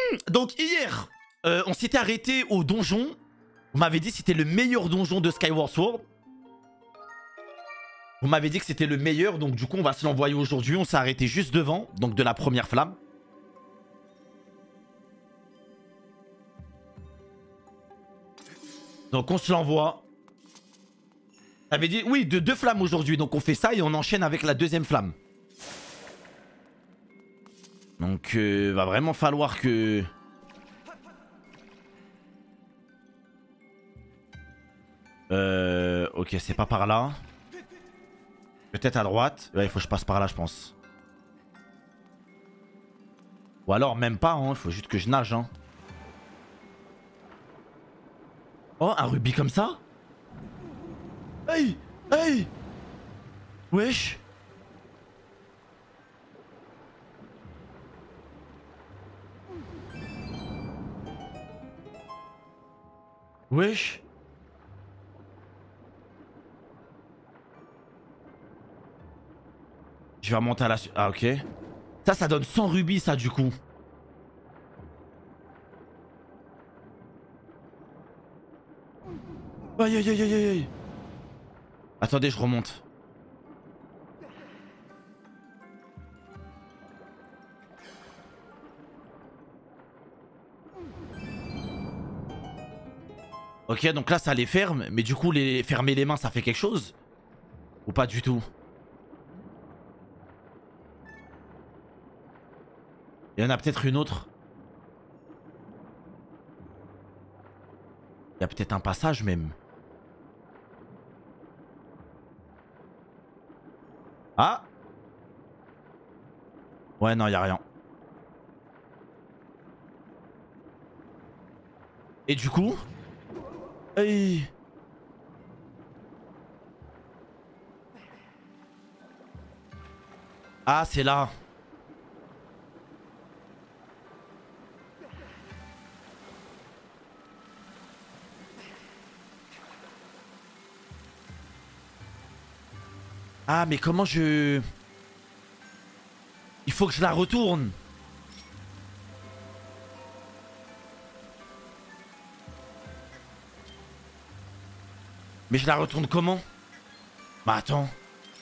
Donc hier, on s'était arrêté au donjon. Vous m'avez dit que c'était le meilleur donjon de Skyward Sword. Vous m'avez dit que c'était le meilleur, donc du coup on va se l'envoyer aujourd'hui. On s'est arrêté juste devant, donc de la première flamme. Donc on se l'envoie. T'avais dit, oui, de 2 flammes aujourd'hui. Donc on fait ça et on enchaîne avec la deuxième flamme. Donc va vraiment falloir que... Ok, c'est pas par là. Peut-être à droite. Ouais, il faut que je passe par là, je pense. Ou alors même pas, hein. Il faut juste que je nage, hein. Oh, un rubis comme ça? Hey! Hey! Wesh! Wesh! Je vais remonter à la... Ah, ok. Ça donne 100 rubis, ça, du coup. Aïe, aïe, aïe, aïe, aïe. Attendez, je remonte. Ok, donc là, ça les ferme. Mais du coup, les fermer les mains, ça fait quelque chose? Ou pas du tout? Il y en a peut-être une autre. Il y a peut-être un passage, même. Ah! Ouais, non, il n'y a rien. Et du coup... Hey. Ah, c'est là. Ah, mais comment je... Il faut que je la retourne. Mais je la retourne comment? Bah attends.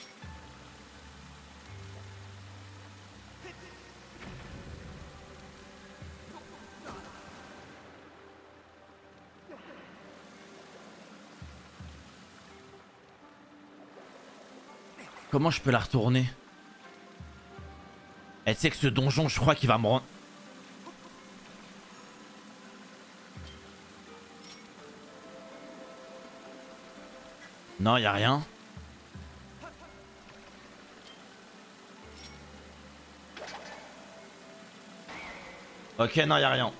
Comment je peux la retourner? Elle sait que ce donjon, je crois qu'il va me rendre... Non, y a rien. Ok, non, y a rien.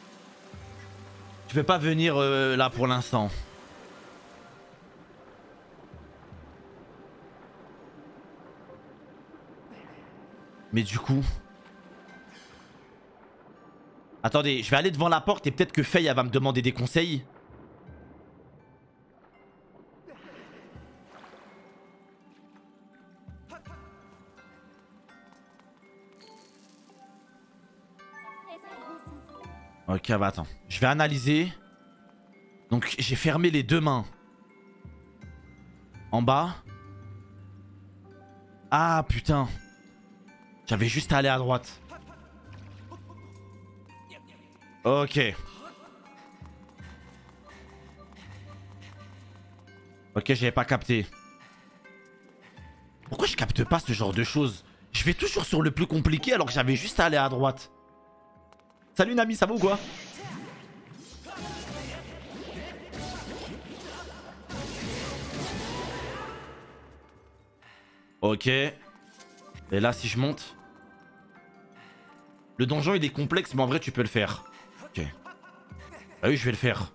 Je peux pas venir là pour l'instant. Mais du coup... Attendez, je vais aller devant la porte et peut-être que Faye, elle va me demander des conseils. Ok, bah attends. Je vais analyser. Donc, j'ai fermé les 2 mains. En bas. Ah, putain. J'avais juste à aller à droite. Ok. Ok, j'avais pas capté. Pourquoi je capte pas ce genre de choses? Je vais toujours sur le plus compliqué alors que j'avais juste à aller à droite. Salut Nami, ça va ou quoi? Ok. Et là, si je monte... Le donjon, il est complexe, mais en vrai, tu peux le faire. Ok. Ah oui, je vais le faire.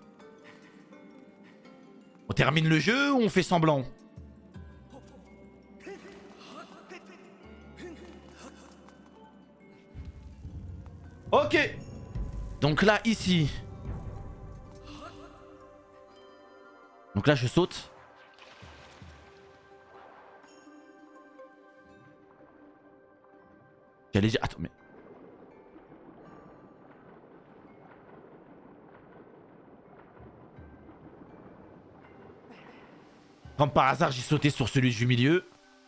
On termine le jeu ou on fait semblant? Ok. Donc là, ici. Donc là, je saute. J'allais dire... Attends, mais... Comme par hasard, j'ai sauté sur celui du milieu.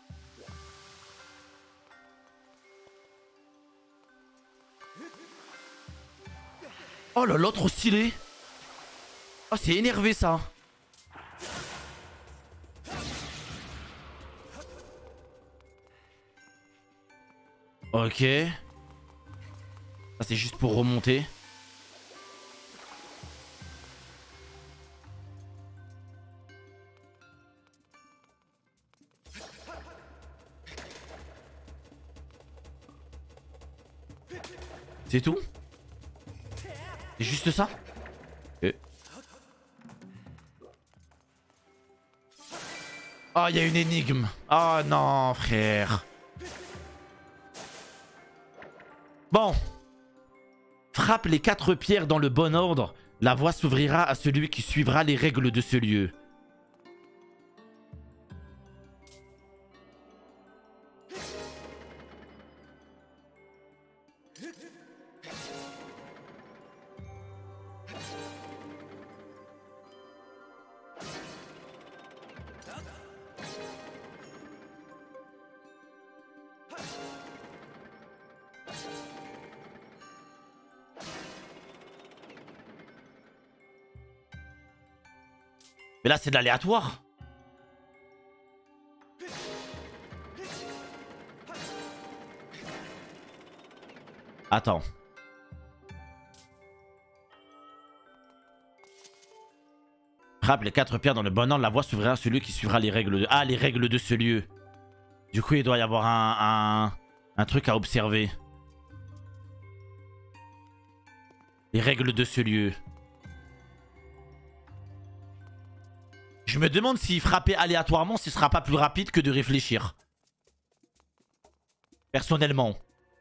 Oh là là, trop stylé. Oh, c'est énervé ça. Ok. Ça c'est juste pour remonter. C'est tout? C'est juste ça? Ok. Oh, il y a une énigme. Oh non, frère. Bon. Frappe les 4 pierres dans le bon ordre. La voie s'ouvrira à celui qui suivra les règles de ce lieu. Mais là, c'est de l'aléatoire. Attends. Frappe les 4 pierres dans le bon ordre. La voie s'ouvrira à celui qui suivra les règles de... Ah, les règles de ce lieu. Du coup, il doit y avoir un truc à observer. Les règles de ce lieu. Je me demande si frapper aléatoirement, ce sera pas plus rapide que de réfléchir. Personnellement.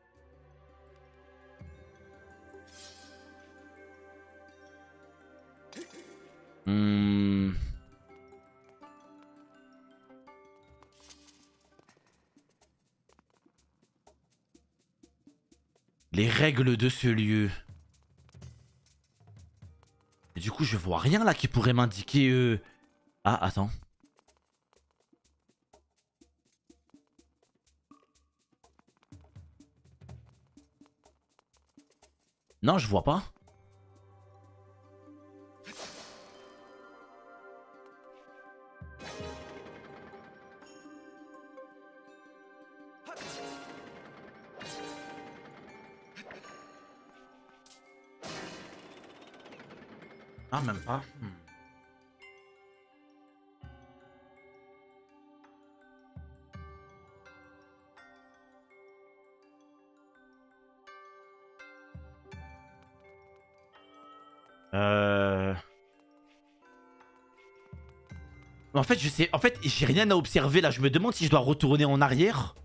Les règles de ce lieu. Et du coup, je vois rien là qui pourrait m'indiquer... Ah, attends. Non, je vois pas. Ah, même pas. En fait, je sais. En fait, j'ai rien à observer là. Je me demande si je dois retourner en arrière.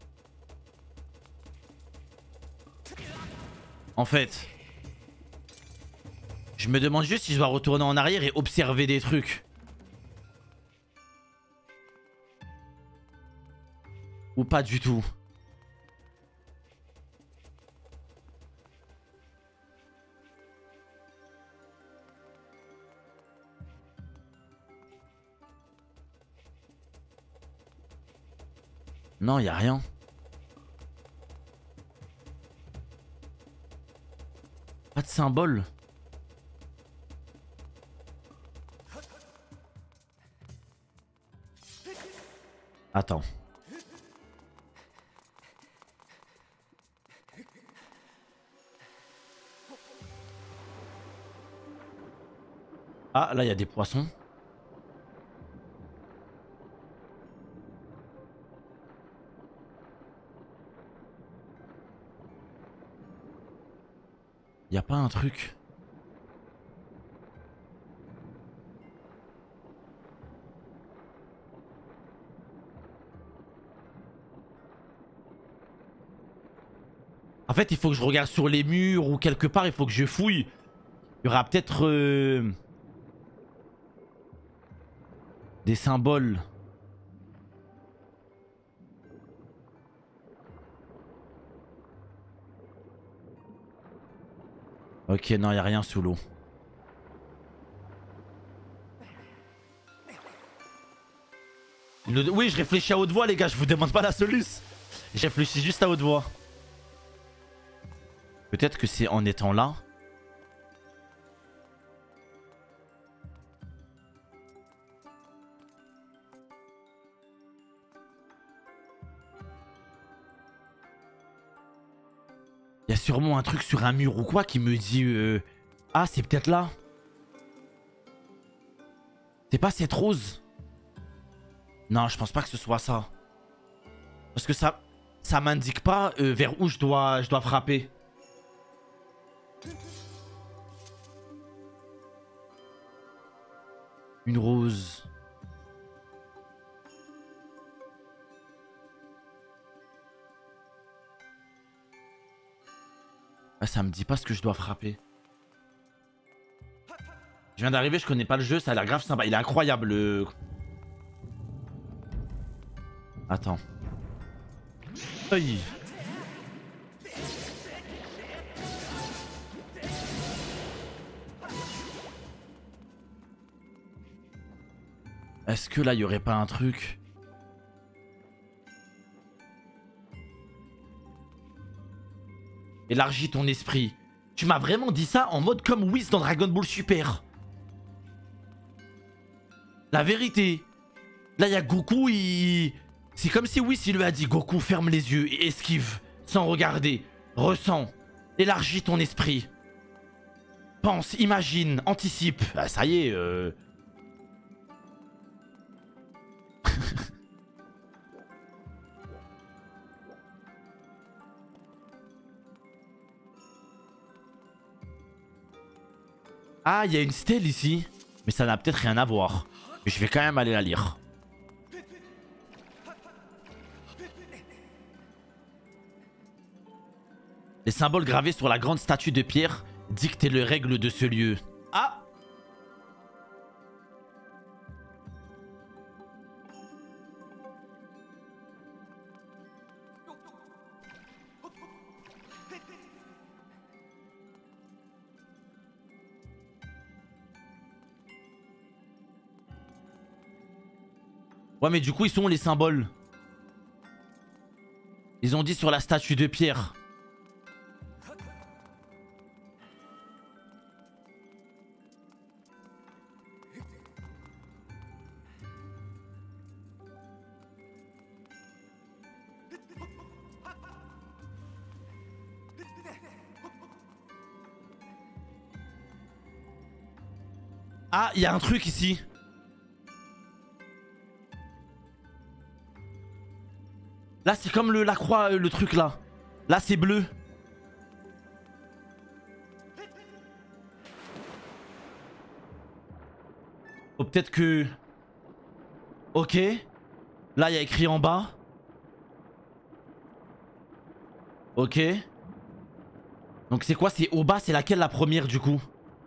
En fait. Je me demande juste si je dois retourner en arrière et observer des trucs. Ou pas du tout. Non, y a rien. Pas de symbole. Attends. Ah, là, il y a des poissons. Y a pas un truc. En fait, il faut que je regarde sur les murs ou quelque part, il faut que je fouille. Il y aura peut-être des symboles. Ok, non, il a rien sous l'eau. Oui, je réfléchis à haute voix, les gars. Je vous demande pas la soluce. Je réfléchis juste à haute voix. Peut-être que c'est en étant là. Il y a sûrement un truc sur un mur ou quoi qui me dit... Ah, c'est peut-être là. C'est pas cette rose. Non, je pense pas que ce soit ça. Parce que ça m'indique pas vers où je dois frapper. Une rose. Ah, ça me dit pas ce que je dois frapper. Je viens d'arriver, je connais pas le jeu, ça a l'air grave sympa. Il est incroyable le... Attends. Aïe. Est-ce que là, il y aurait pas un truc? Élargis ton esprit. Tu m'as vraiment dit ça en mode comme Whis dans Dragon Ball Super. La vérité. Là, il y a Goku, il... C'est comme si Whis, il lui a dit Goku, ferme les yeux et esquive. Sans regarder. Ressens. Élargis ton esprit. Pense, imagine, anticipe. Ah, ça y est, Ah, il y a une stèle ici. Mais ça n'a peut-être rien à voir. Mais je vais quand même aller la lire. Les symboles gravés sur la grande statue de pierre dictent les règles de ce lieu. Ah! Ouais, mais du coup, ils sont où les symboles? Ils ont dit sur la statue de pierre. Ah, il y a un truc ici. Là, c'est comme la croix, le truc là. Là, c'est bleu. Oh, peut-être que... Ok. Là, il y a écrit en bas. Ok. Donc c'est quoi? C'est au bas, c'est laquelle la première du coup?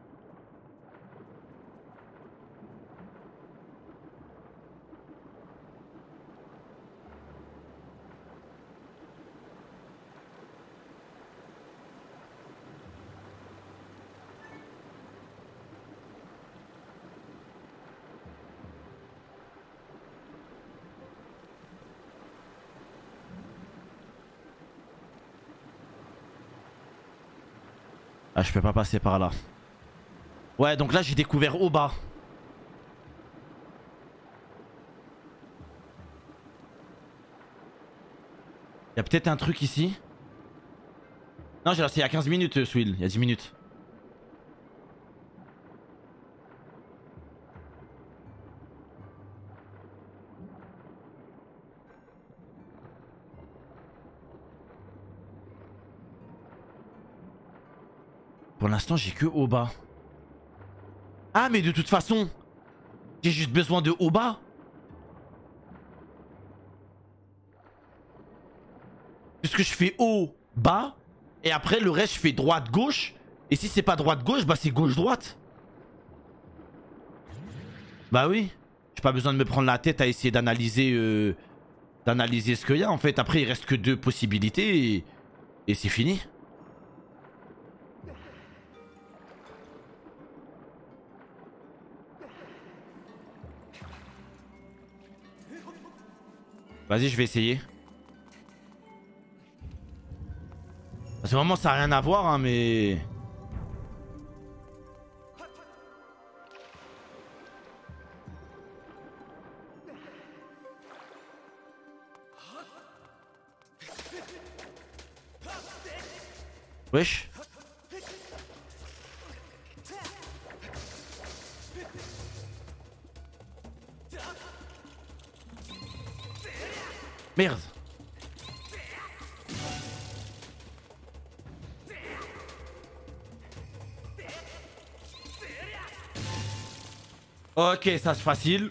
Ah, je peux pas passer par là. Ouais, donc là, j'ai découvert au bas. Il y a peut-être un truc ici. Non, j'ai lancé il y a 15 minutes, Swill. Il y a 10 minutes. Pour l'instant, j'ai que au bas. Ah, mais de toute façon, j'ai juste besoin de au bas. Puisque je fais haut, bas. Et après, le reste, je fais droite-gauche. Et si c'est pas droite-gauche, bah c'est gauche-droite. Bah oui. J'ai pas besoin de me prendre la tête à essayer d'analyser ce qu'il y a en fait. Après, il reste que deux possibilités et c'est fini. Vas-y, je vais essayer. Parce que vraiment, ça n'a rien à voir, hein, mais... Wesh. Merde. Ok, ça c'est facile.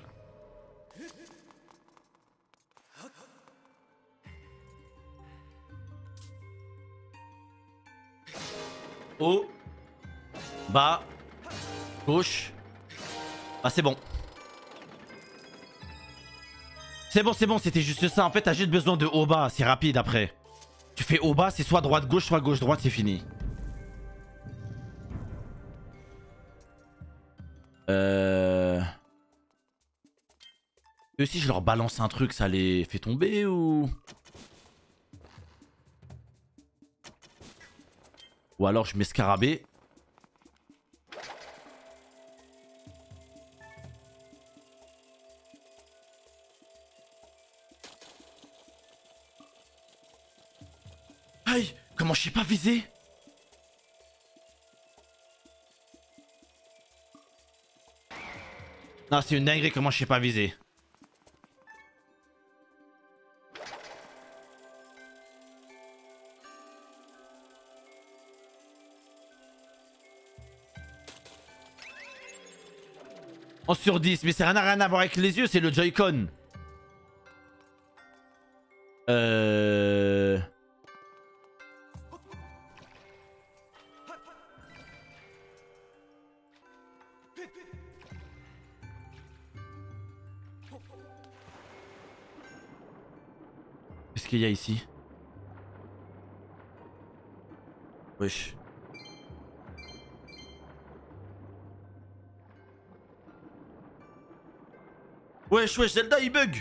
Haut. Bas. Gauche. Ah c'est bon. C'est bon, c'était juste ça. En fait, t'as juste besoin de haut bas, c'est rapide après. Tu fais haut bas, c'est soit droite gauche, soit gauche droite, c'est fini. Eux aussi, je leur balance un truc, ça les fait tomber ou... Ou alors je mets scarabée. Aïe, comment je sais pas viser? Non, c'est une dinguerie, comment je sais pas viser. On sur 10, mais ça n'a rien à voir avec les yeux, c'est le Joy-Con. Qu'est-ce qu'il y a ici? Wesh. Wesh, wesh, Zelda il bug.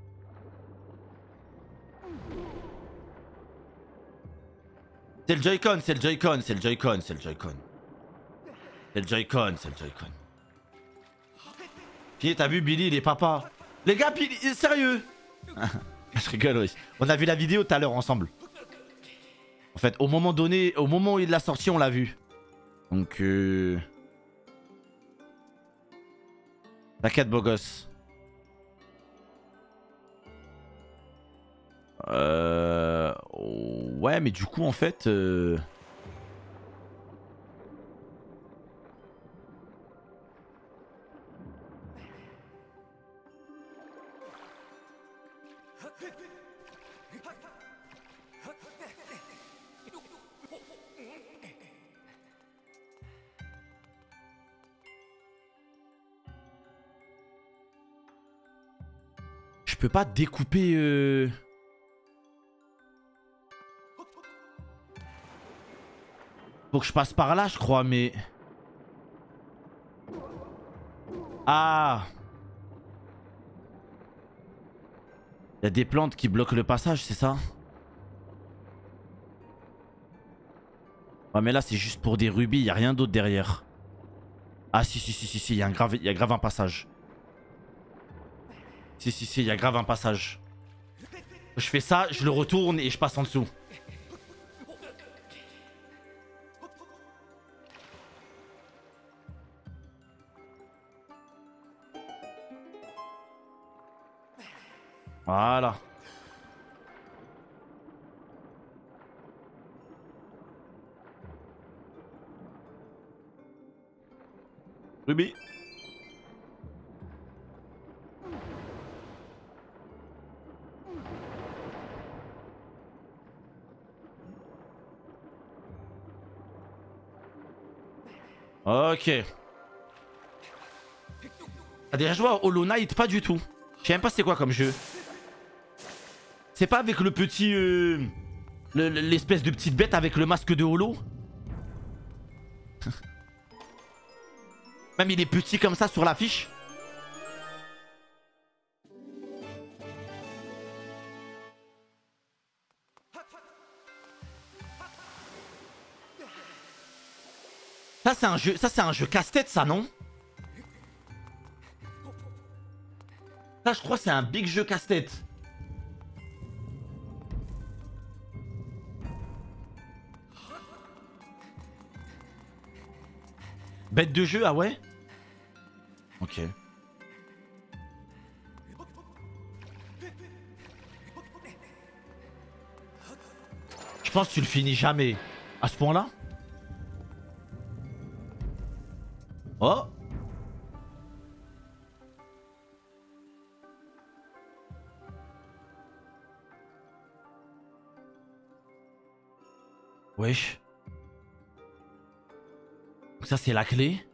C'est le Joy-Con, c'est le Joy-Con, c'est le Joy-Con, c'est le Joy-Con. C'est le Joy-Con, c'est le Joy-Con. Qui t'as vu Billy, il est papa. Les gars, Billy, sérieux? Je rigole, oui. On a vu la vidéo tout à l'heure ensemble. En fait, au moment donné, au moment où il l'a sorti, on l'a vu. Donc, T'inquiète, beau gosse. Ouais, mais du coup, en fait... Je peux pas découper... Faut que je passe par là, je crois, mais... Ah! Il y a des plantes qui bloquent le passage, c'est ça? Ouais, mais là, c'est juste pour des rubis, il n'y a rien d'autre derrière. Ah, si, il y a grave un passage. Si, il y a grave un passage. Je fais ça, je le retourne et je passe en dessous. Voilà. Ruby. Ok. T'as déjà joué à Hollow Knight? Pas du tout. Je sais même pas c'est quoi comme jeu. C'est pas avec le petit... l'espèce de petite bête avec le masque de Hollow? Même il est petit comme ça sur l'affiche. Ça c'est un jeu casse-tête ça, non? Ça je crois c'est un big jeu casse-tête. Bête de jeu, ah ouais? Ok. Je pense que tu le finis jamais. À ce point-là? Oh! Wesh. Donc ça c'est la clé.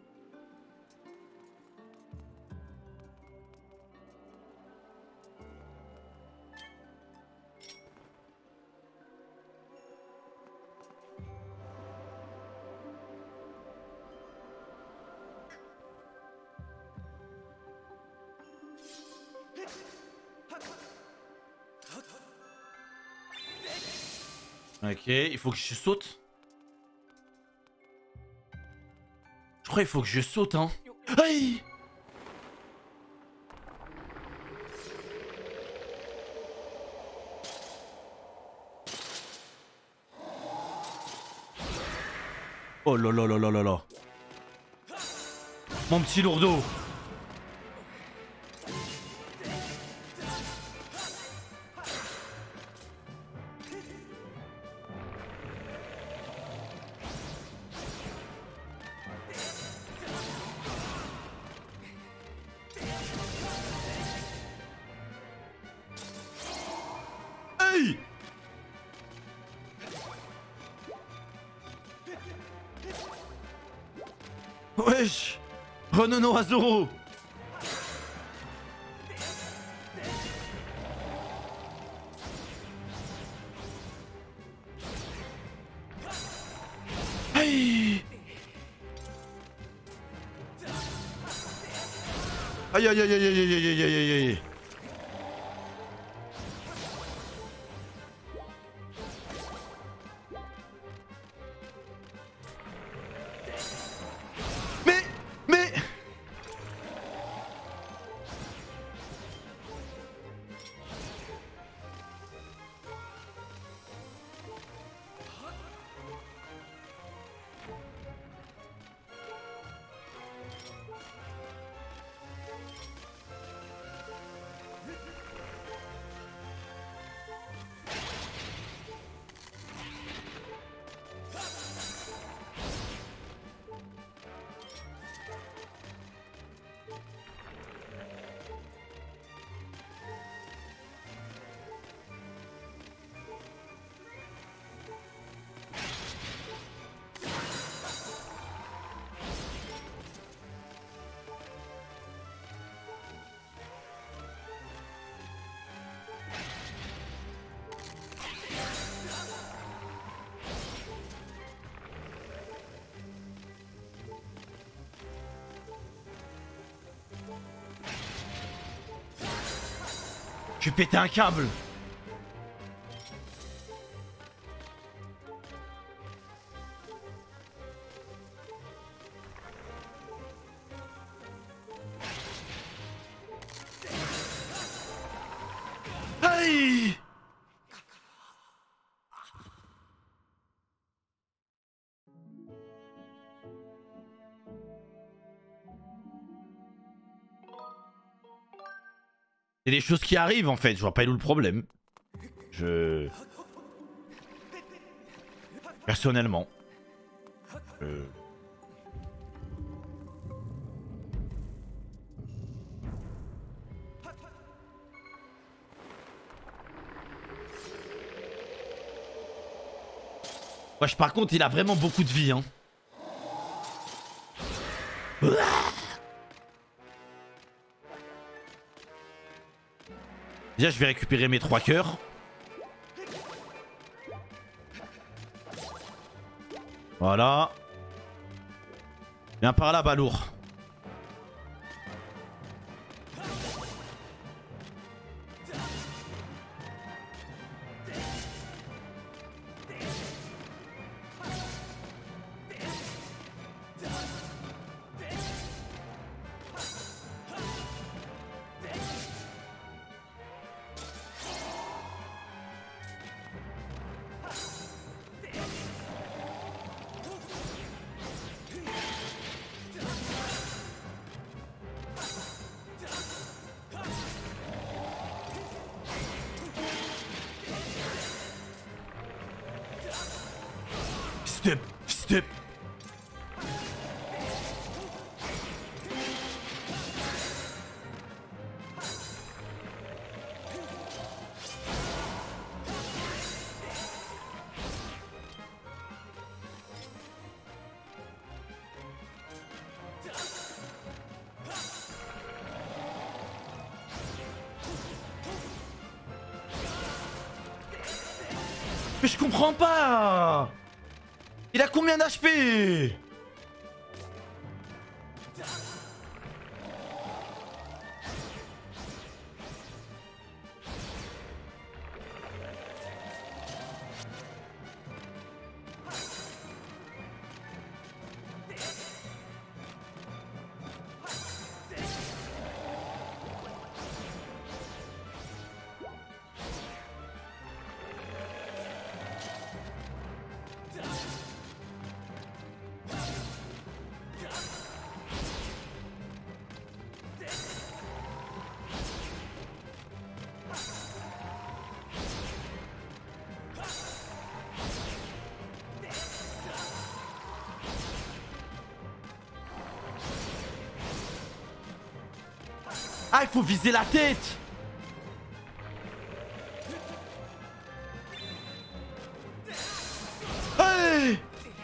Ok, il faut que je saute. Je crois qu'il faut que je saute, hein. Aïe! Oh là là là là là là. Mon petit lourdeau. Hey! Wesh! Renono à Zoro! Aïe! Aïe aïe aïe aïe aïe aïe aïe aïe aïe aïe. Mais je vais péter un câble. Aïe! C'est des choses qui arrivent en fait, je vois pas où le problème. Personnellement. Wesh, par contre, il a vraiment beaucoup de vie, hein. Déjà, je vais récupérer mes 3 cœurs. Voilà. Viens par là, balourd. Step, step. Mais je comprends pas. Il a combien d'HP? Ah, il faut viser la tête. Hey!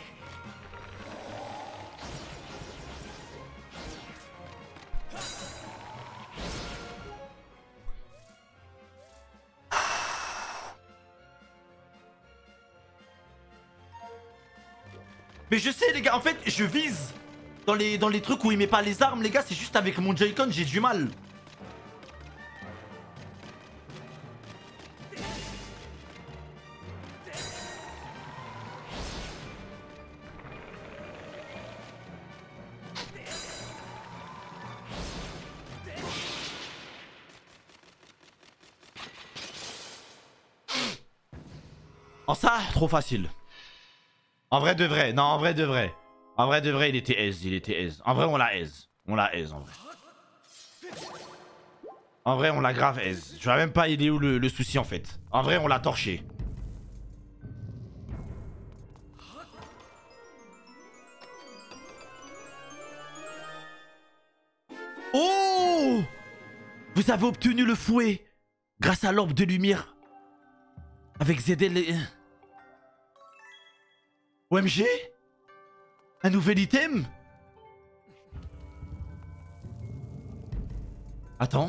Mais je sais les gars, en fait je vise dans les trucs où il met pas les armes les gars, c'est juste avec mon Joy-Con j'ai du mal. En ça, trop facile. En vrai de vrai, non en vrai de vrai. En vrai de vrai il était aise, il était aise. En vrai on l'a aise. On l'a aise en vrai. En vrai on l'a grave aise. Je vois même pas il est où le souci en fait. En vrai on l'a torché. Oh! Vous avez obtenu le fouet grâce à l'orbe de lumière. Avec ZL et... OMG? Un nouvel item? Attends.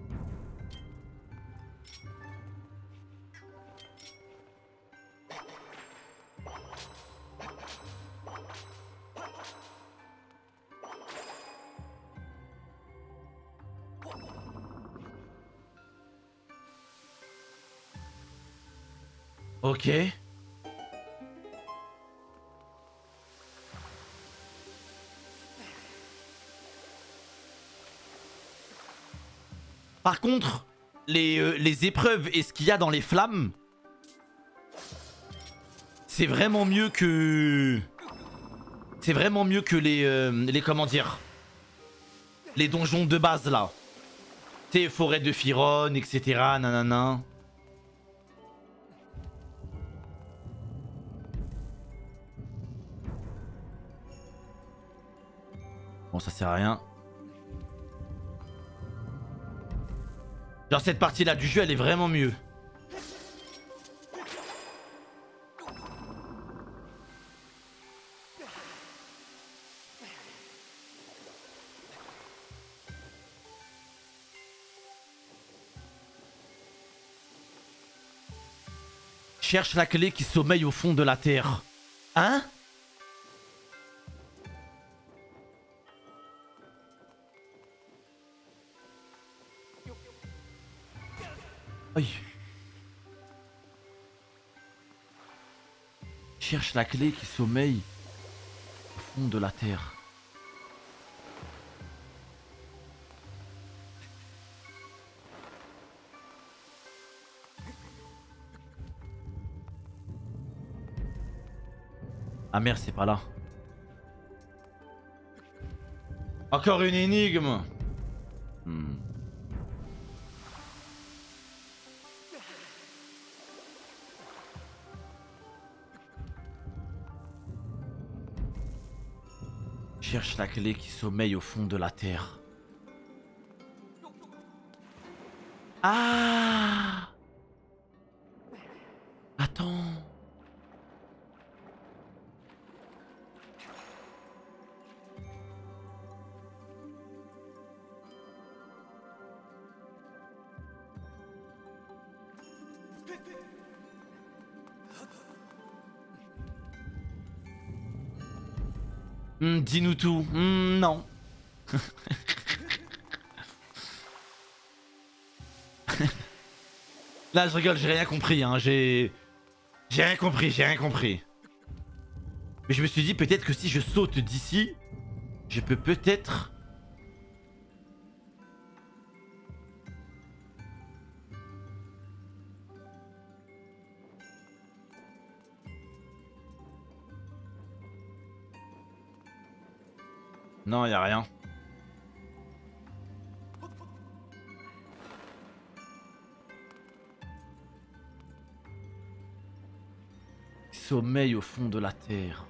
Ok. Par contre, les épreuves et ce qu'il y a dans les flammes, c'est vraiment mieux que... C'est vraiment mieux que les comment dire, les donjons de base là. Tu sais, forêt de Firon, etc. Nanana. Bon, ça sert à rien. Genre cette partie là du jeu elle est vraiment mieux. Cherche la clé qui sommeille au fond de la terre. Hein? Aïe. Cherche la clé qui sommeille au fond de la terre. Ah merde, c'est pas là. Encore une énigme. cherche la clé qui sommeille au fond de la terre. Ah! Attends. Dis-nous tout. Non. Là, je rigole, j'ai rien compris. Hein. J'ai rien compris, j'ai rien compris. Mais je me suis dit peut-être que si je saute d'ici, je peux peut-être... Non, y a rien. Sommeil au fond de la terre.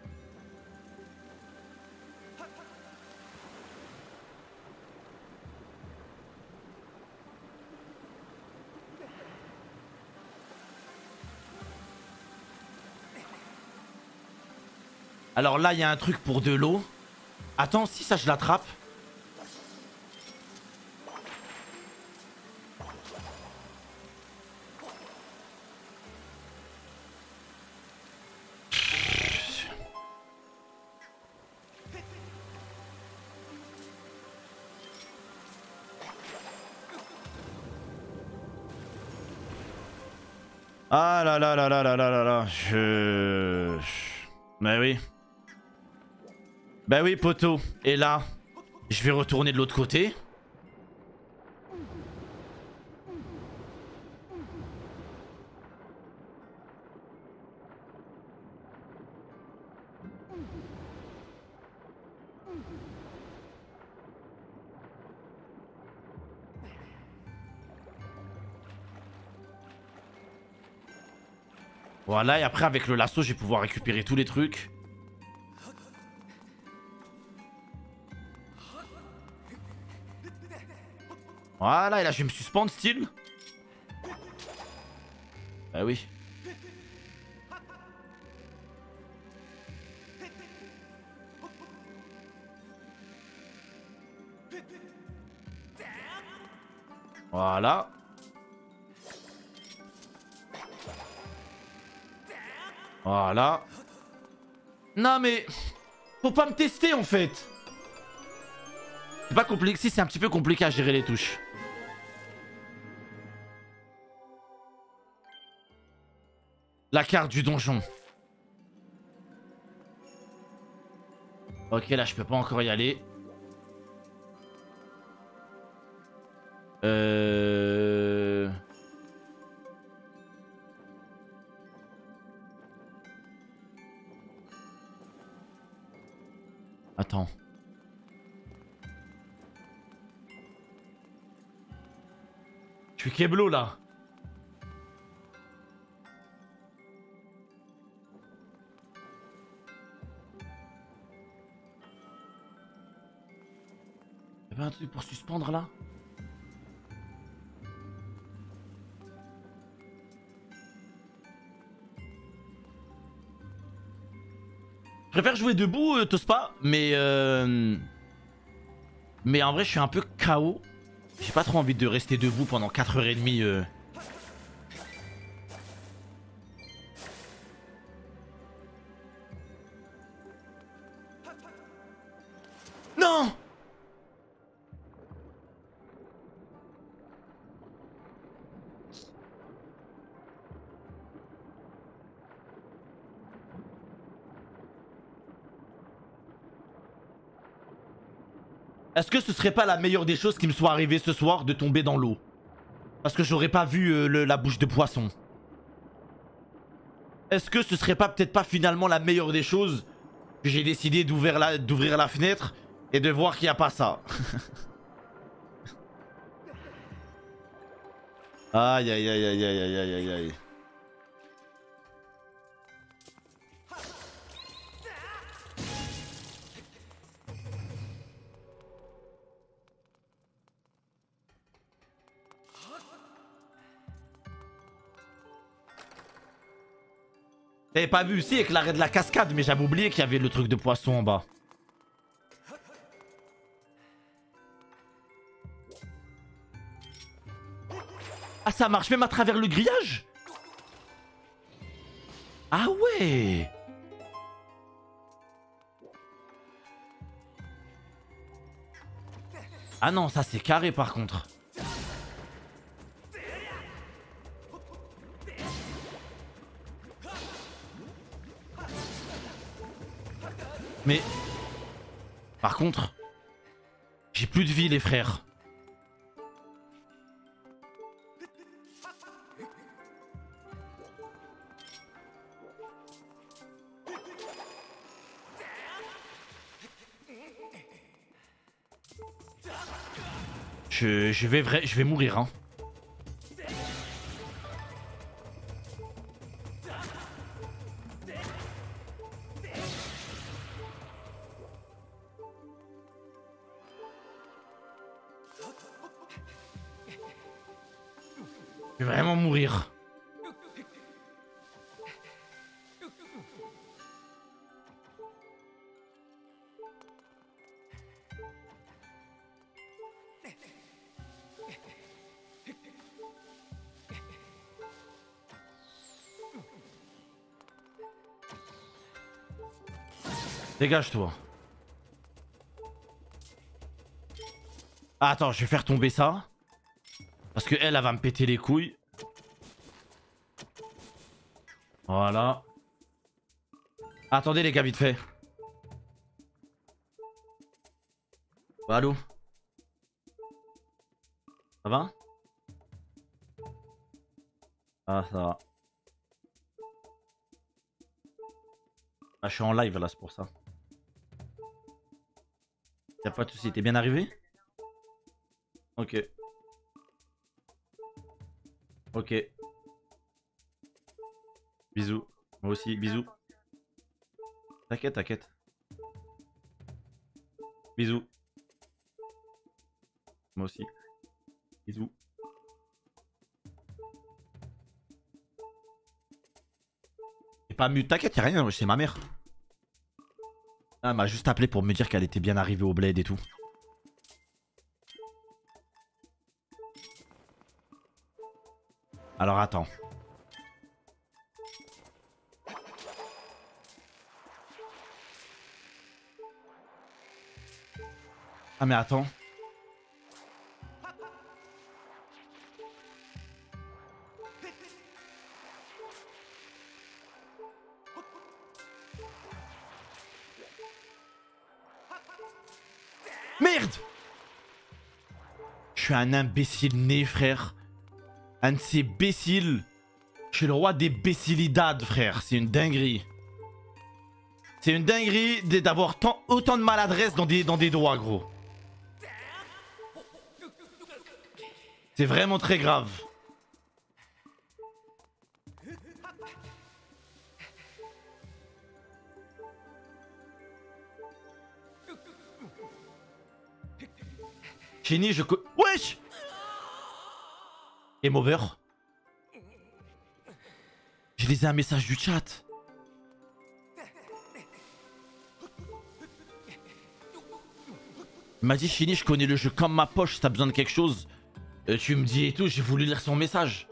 Alors là, il y a un truc pour de l'eau. Attends, si ça, je l'attrape. Ah là là là là là là là là. Mais oui. Bah oui, poteau. Et là, je vais retourner de l'autre côté. Voilà, et après avec le lasso, je vais pouvoir récupérer tous les trucs. Voilà, et là je vais me suspendre, style. Bah oui. Voilà. Voilà. Non mais... Faut pas me tester en fait. C'est pas compliqué, si c'est un petit peu compliqué à gérer les touches. La carte du donjon. Ok, là je peux pas encore y aller. Attends. Je suis Keblo là. Y'a pas un truc pour suspendre là? Je préfère jouer debout, Tospa, mais en vrai je suis un peu KO. J'ai pas trop envie de rester debout pendant 4h30. Non! Est-ce que ce serait pas la meilleure des choses qui me soit arrivée ce soir de tomber dans l'eau? Parce que j'aurais pas vu la bouche de poisson. Est-ce que ce serait pas peut-être pas finalement la meilleure des choses que j'ai décidé d'ouvrir la fenêtre et de voir qu'il n'y a pas ça? Aïe aïe aïe aïe aïe aïe aïe aïe. T'avais pas vu aussi avec l'arrêt de la cascade, mais j'avais oublié qu'il y avait le truc de poisson en bas. Ah, ça marche même à travers le grillage? Ah ouais. Ah non, ça c'est carré par contre. Mais... Par contre... J'ai plus de vie les frères. Je vais mourir hein. Je vais vraiment mourir. Dégage-toi. Ah, attends, je vais faire tomber ça. Parce que elle va me péter les couilles. Voilà. Attendez les gars, vite fait. Allô? Ça va? Ah, ça va. Ah, je suis en live là, c'est pour ça. Y'a pas de soucis, t'es bien arrivé? Ok. Ok. Bisous. Moi aussi, bisous. T'inquiète, t'inquiète. Bisous. Moi aussi. Bisous. J'ai pas mute, t'inquiète, y'a rien, c'est ma mère. Ah, elle m'a juste appelé pour me dire qu'elle était bien arrivée au bled et tout. Alors attends. Ah mais attends. Merde! Je suis un imbécile né, frère. Un de ces imbéciles. Je suis le roi des bécilidades, frère. C'est une dinguerie. C'est une dinguerie d'avoir autant de maladresse dans des doigts, gros. C'est vraiment très grave. Kenny, Wesh! Game over. J'ai laissé un message du chat. Il m'a dit, Chini, je connais le jeu comme ma poche, si t'as besoin de quelque chose. Tu me dis et tout, j'ai voulu lire son message.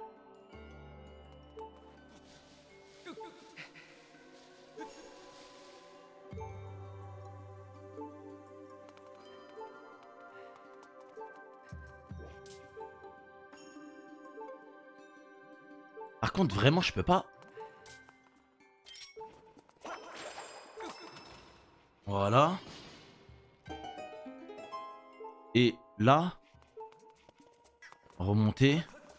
Par contre, vraiment, je peux pas. Voilà. Et là, remonter.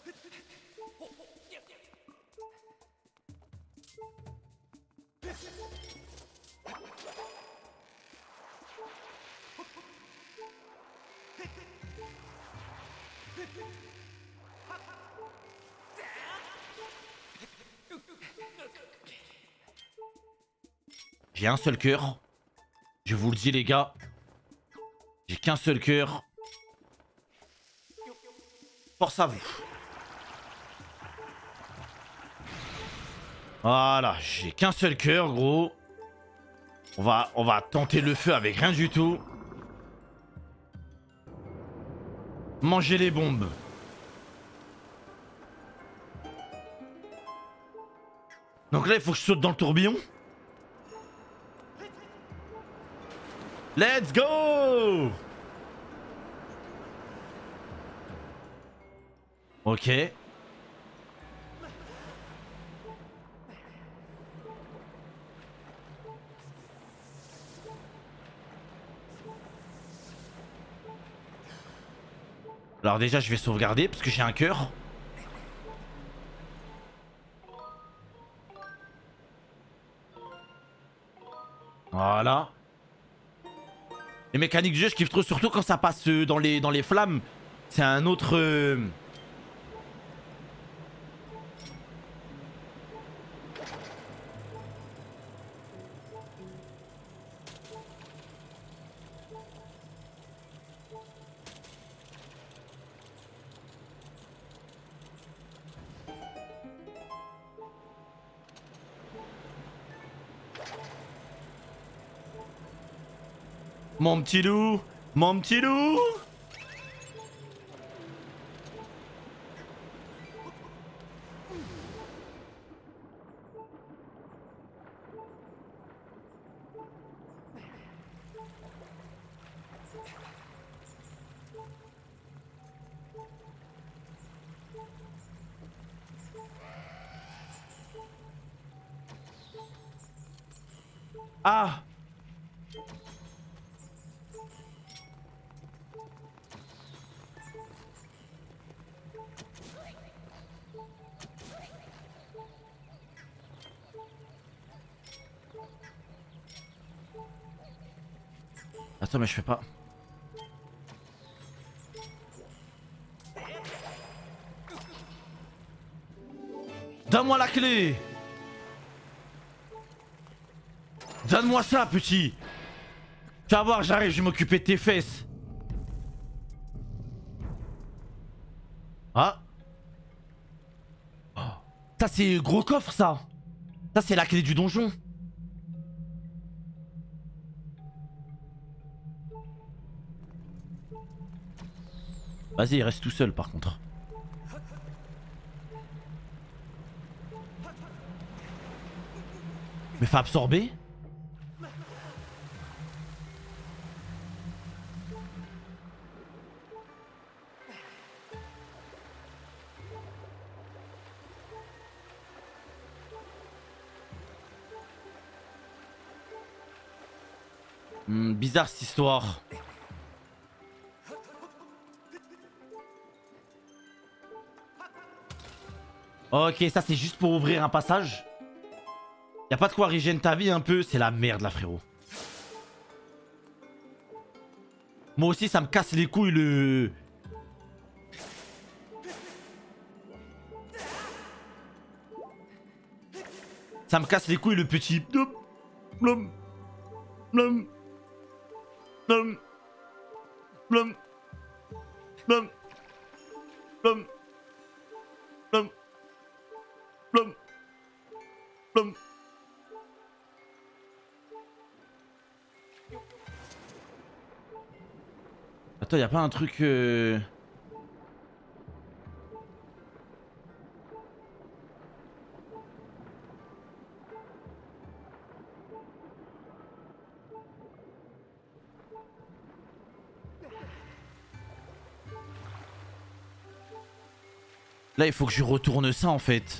J'ai un seul cœur. Je vous le dis les gars. J'ai qu'un seul cœur. Force à vous. Voilà, j'ai qu'un seul cœur, gros. On va tenter le feu avec rien du tout. Manger les bombes. Donc là, il faut que je saute dans le tourbillon. Let's go! Ok. Alors déjà, je vais sauvegarder parce que j'ai un cœur. Voilà. Les mécaniques du jeu, je kiffe trop, surtout quand ça passe dans les flammes. C'est un autre... Mon petit loup! Mon petit loup! Ah! Attends, mais je fais pas. Donne-moi la clé! Donne-moi ça, petit! Tu vas voir, j'arrive, je vais m'occuper de tes fesses. Ah! Oh. Ça, c'est gros coffre, ça! Ça, c'est la clé du donjon. Vas-y, il reste tout seul, par contre. Mais faut absorber. Bizarre cette histoire. Ok, ça c'est juste pour ouvrir un passage. Y'a pas de quoi régénérer ta vie un peu, c'est la merde là, frérot. Moi aussi ça me casse les couilles le... Ça me casse les couilles le petit... Blum. Blum. Blum. Blum. Blum. Blum. Blum. Blum. Blum. Attends, y'a pas un truc... Là, il faut que je retourne ça, en fait.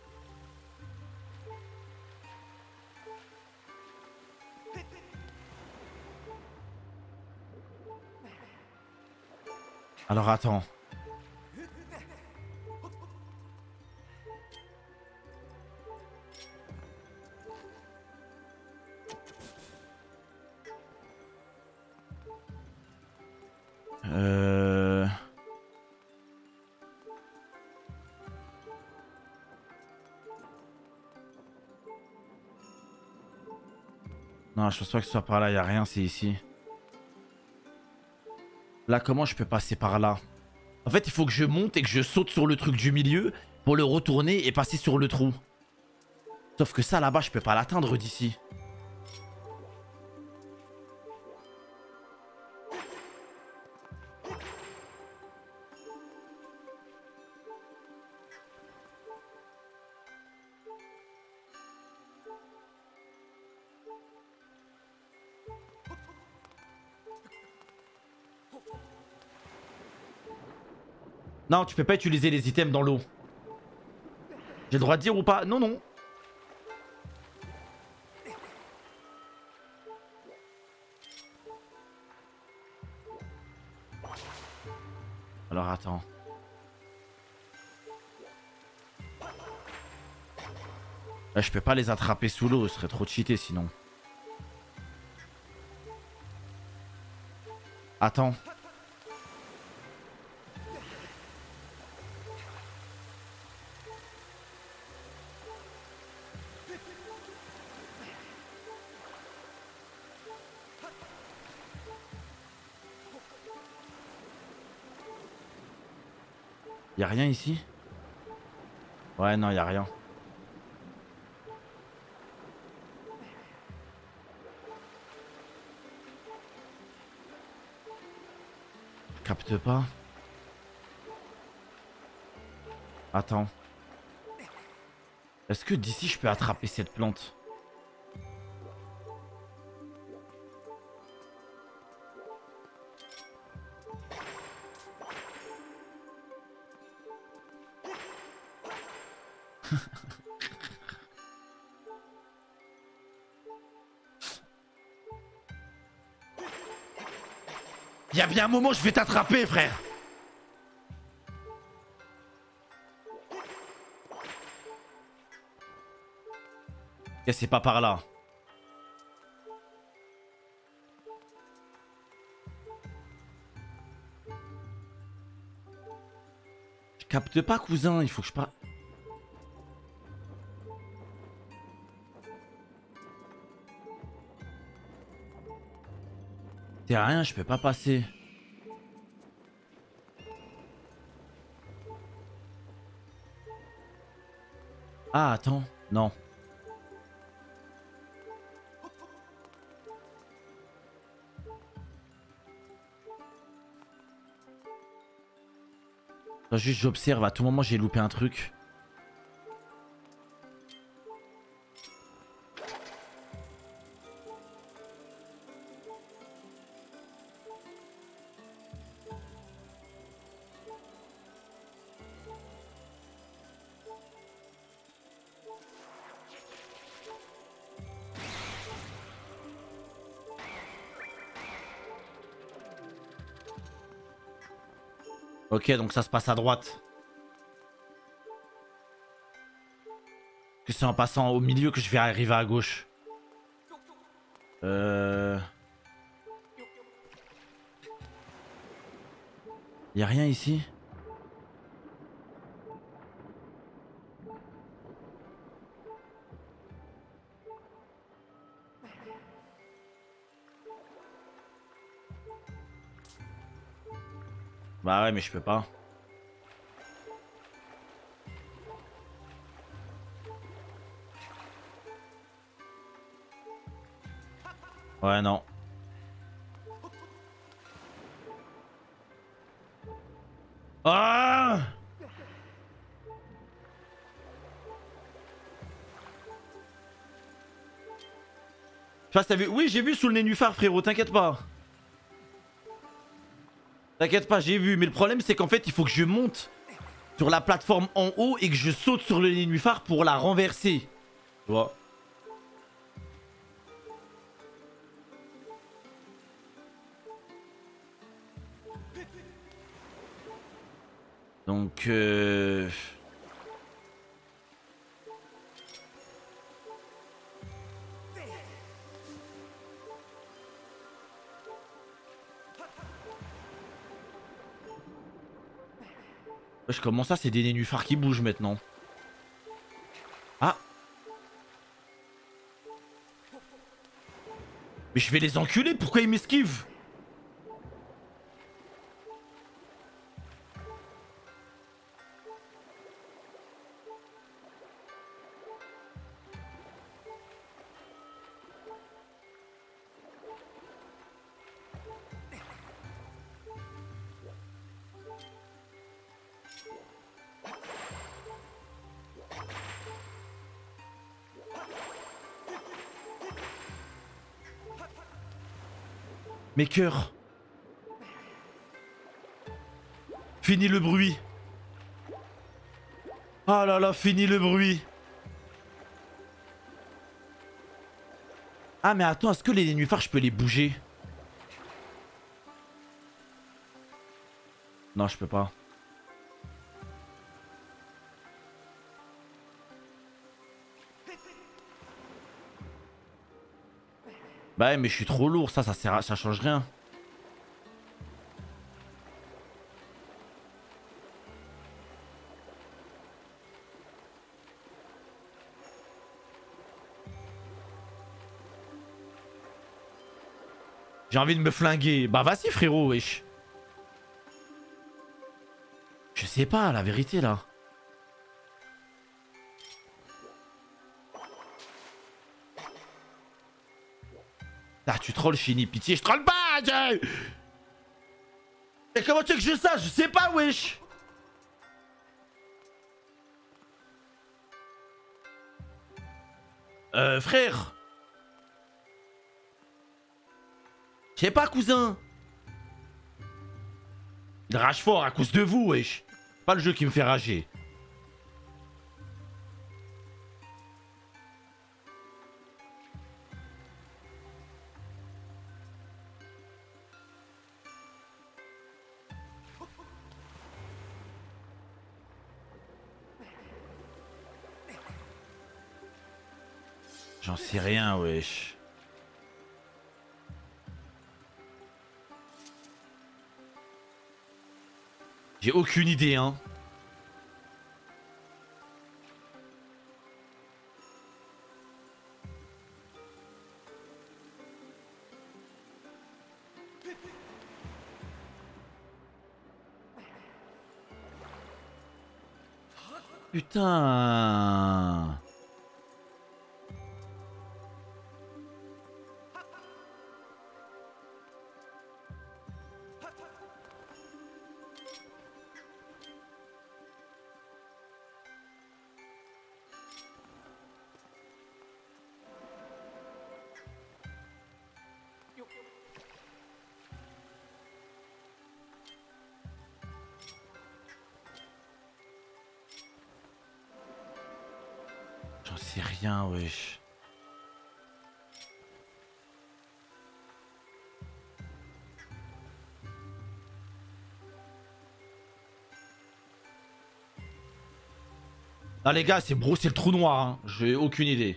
Alors, attends. Non, je pense pas que ce soit par là, y a rien, c'est ici. Là, comment je peux passer par là? En fait, il faut que je monte et que je saute sur le truc du milieu pour le retourner et passer sur le trou. Sauf que ça là-bas, je peux pas l'atteindre d'ici. Non, tu peux pas utiliser les items dans l'eau. J'ai le droit de dire ou pas? Non, non. Alors attends. Là, je peux pas les attraper sous l'eau, ce serait trop cheaté sinon. Attends. Y'a rien ici? Ouais, non, y'a rien. Je capte pas. Attends. Est-ce que d'ici je peux attraper cette plante? Il y a bien un moment, je vais t'attraper, frère. Et c'est pas par là. Je capte pas, cousin. Il faut que je parte. C'est rien, je peux pas passer. Ah, attends. Non. Là, juste j'observe. À tout moment, j'ai loupé un truc. Ok, donc ça se passe à droite. Que c'est en passant au milieu que je vais arriver à gauche. Y a rien ici? Bah ouais, mais je peux pas. Ouais, non. Ah! Tu vois, t'as vu? Oui, j'ai vu sous le nénuphar, frérot, t'inquiète pas. T'inquiète pas, j'ai vu. Mais le problème, c'est qu'en fait, il faut que je monte sur la plateforme en haut et que je saute sur le nénuphar pour la renverser. Tu vois? Donc, comment ça, c'est des nénuphars qui bougent maintenant? Ah! Mais je vais les enculer, pourquoi ils m'esquivent? Mes cœurs. Fini le bruit. Ah là là, fini le bruit. Ah mais attends, est-ce que les nénuphars, je peux les bouger? Non, je peux pas. Bah ouais, mais je suis trop lourd, ça sert ça change rien. J'ai envie de me flinguer. Bah vas-y frérot, wesh. Je sais pas, la vérité là. Ah tu trolls Chini, pitié, je troll pas. Et comment tu veux que je sache? Je sais pas, wesh. Frère. Je sais pas, cousin. Il rage fort à cause de vous, wesh. Pas le jeu qui me fait rager. J'en sais rien, wesh. J'ai aucune idée, hein. Putain. J'en sais rien, wesh. Ah les gars, c'est bro, c'est le trou noir, hein. J'ai aucune idée.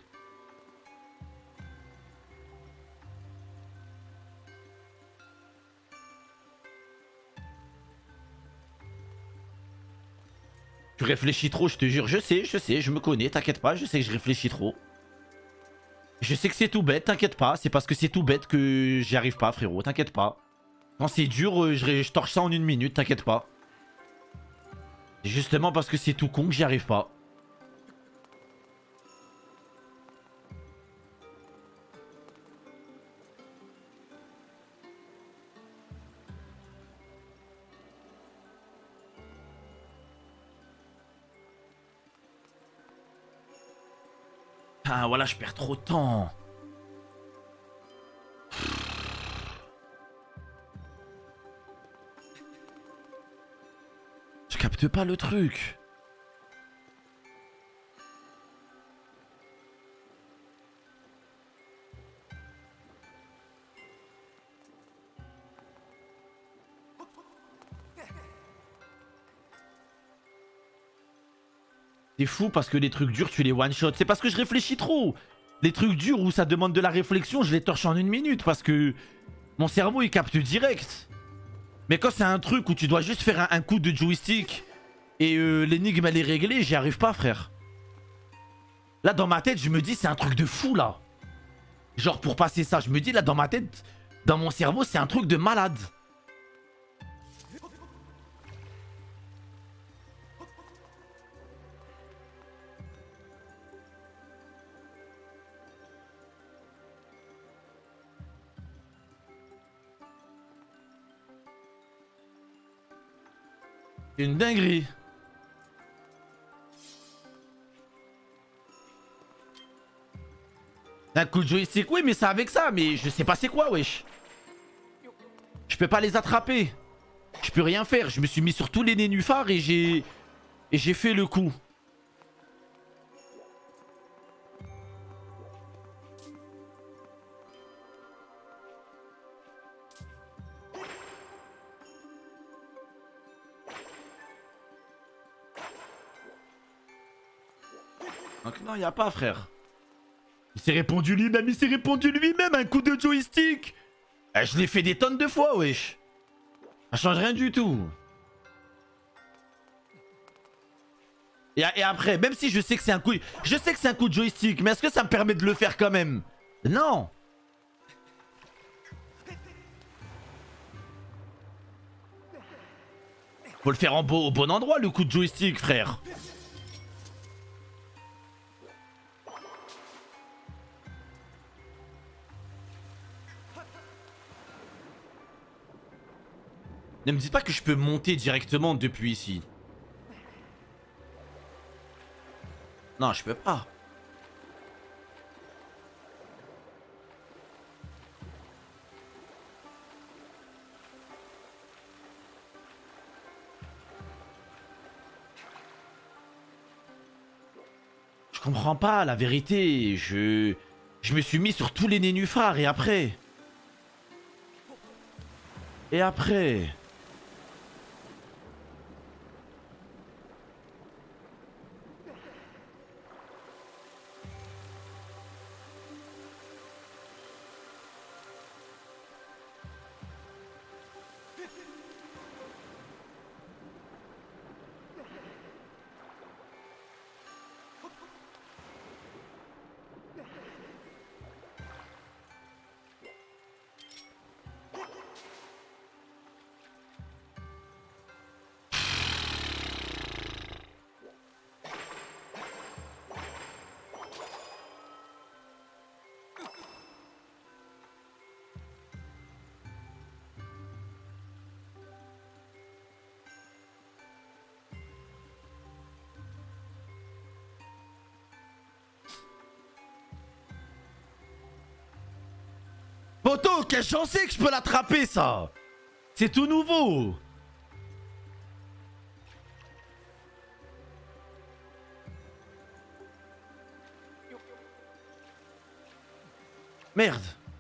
Tu réfléchis trop, je te jure. Je sais, je me connais, t'inquiète pas, je sais que je réfléchis trop. Je sais que c'est tout bête, t'inquiète pas. C'est parce que c'est tout bête que j'y arrive pas, frérot, t'inquiète pas. Quand c'est dur, je torche ça en 1 minute, t'inquiète pas. C'est justement parce que c'est tout con que j'y arrive pas. Ah voilà, je perds trop de temps. Je capte pas le truc. C'est fou parce que les trucs durs, tu les one-shot. C'est parce que je réfléchis trop. Les trucs durs où ça demande de la réflexion, je les torche en 1 minute parce que mon cerveau il capte direct. Mais quand c'est un truc où tu dois juste faire un coup de joystick et l'énigme elle est réglée, j'y arrive pas, frère. Là dans ma tête, je me dis c'est un truc de fou là. Genre pour passer ça, je me dis là dans ma tête, dans mon cerveau, c'est un truc de malade. Une dinguerie. Un coup de joystick, oui, mais c'est avec ça, mais je sais pas c'est quoi, wesh. Je peux pas les attraper. Je peux rien faire. Je me suis mis sur tous les nénuphars et j'ai fait le coup. Donc non, y a pas, frère. Il s'est répondu lui-même, un coup de joystick. Je l'ai fait des tonnes de fois, wesh. Ça change rien du tout. Et après, même si je sais que c'est un coup... Je sais que c'est un coup de joystick, mais est-ce que ça me permet de le faire quand même? Non. Faut le faire au bon endroit, le coup de joystick, frère. Ne me dites pas que je peux monter directement depuis ici. Non, je peux pas. Je comprends pas, la vérité. Je me suis mis sur tous les nénuphars et après... Et après... Poto, qu'est-ce que j'en sais que je peux l'attraper, ça? C'est tout nouveau. Merde.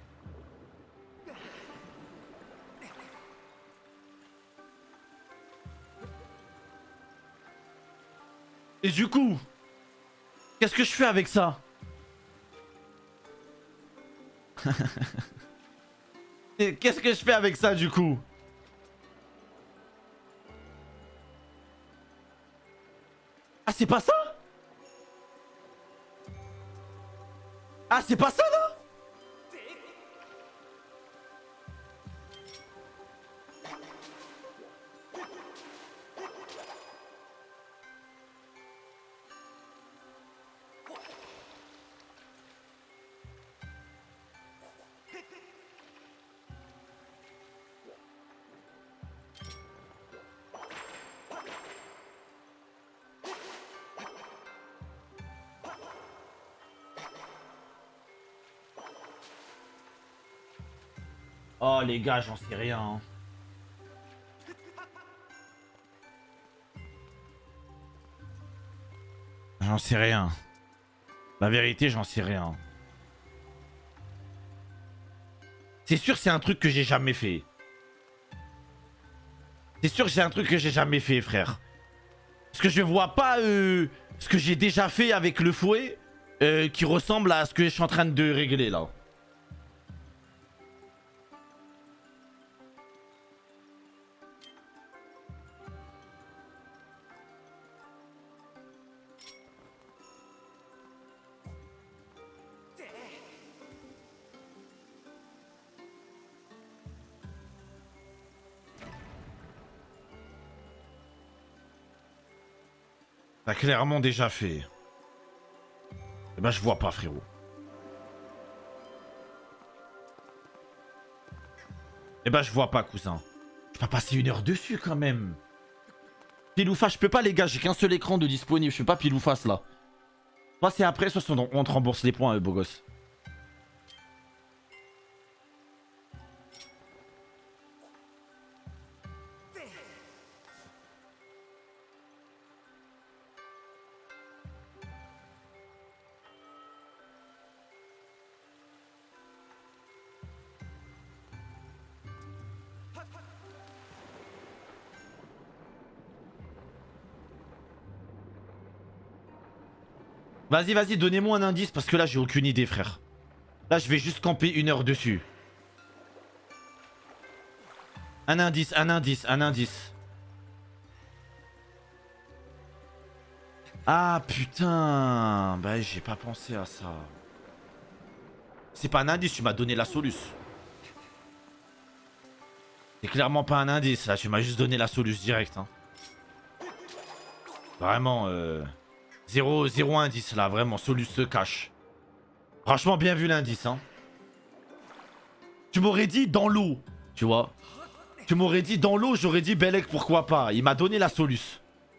Et du coup, qu'est-ce que je fais avec ça? Qu'est-ce que je fais avec ça du coup? Ah, c'est pas ça? Ah, c'est pas ça là? Oh les gars, j'en sais rien. Hein. J'en sais rien. La vérité, j'en sais rien. C'est sûr, c'est un truc que j'ai jamais fait. C'est sûr, c'est un truc que j'ai jamais fait, frère. Parce que je vois pas ce que j'ai déjà fait avec le fouet qui ressemble à ce que je suis en train de régler là. T'as clairement déjà fait. Eh ben je vois pas, frérot. Eh ben je vois pas, cousin. Je peux pas passer 1 heure dessus quand même. Pile ou face, je peux pas les gars, j'ai qu'un seul écran de disponible, je fais pas pile ou face là. Soit c'est après, soit on te rembourse les points, beau gosse. Vas-y, vas-y, donnez-moi un indice parce que là, j'ai aucune idée, frère. Là, je vais juste camper 1 heure dessus. Un indice, un indice, un indice. Ah, putain. Bah, j'ai pas pensé à ça. C'est pas un indice, tu m'as donné la soluce. C'est clairement pas un indice, là. Tu m'as juste donné la soluce direct, hein. Vraiment, zéro indice, là. Vraiment, soluce se cache. Franchement, bien vu l'indice, hein. Tu m'aurais dit dans l'eau, tu vois. Tu m'aurais dit dans l'eau, j'aurais dit Belek, pourquoi pas. Il m'a donné la soluce.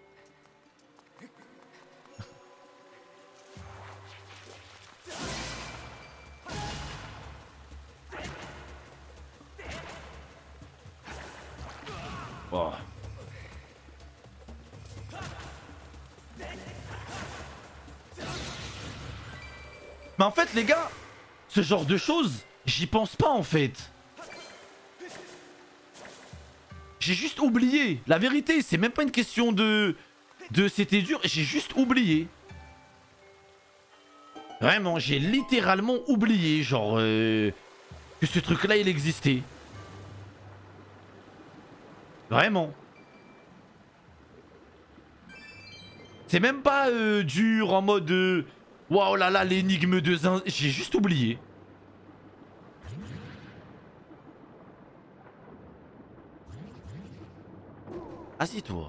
Oh. Mais en fait, les gars, ce genre de choses, j'y pense pas en fait. J'ai juste oublié. La vérité, c'est même pas une question de c'était dur, j'ai juste oublié. Vraiment, j'ai littéralement oublié, genre, que ce truc-là, il existait. Vraiment. C'est même pas dur en mode... Waouh là là, l'énigme de Zin... J'ai juste oublié. Assis-toi.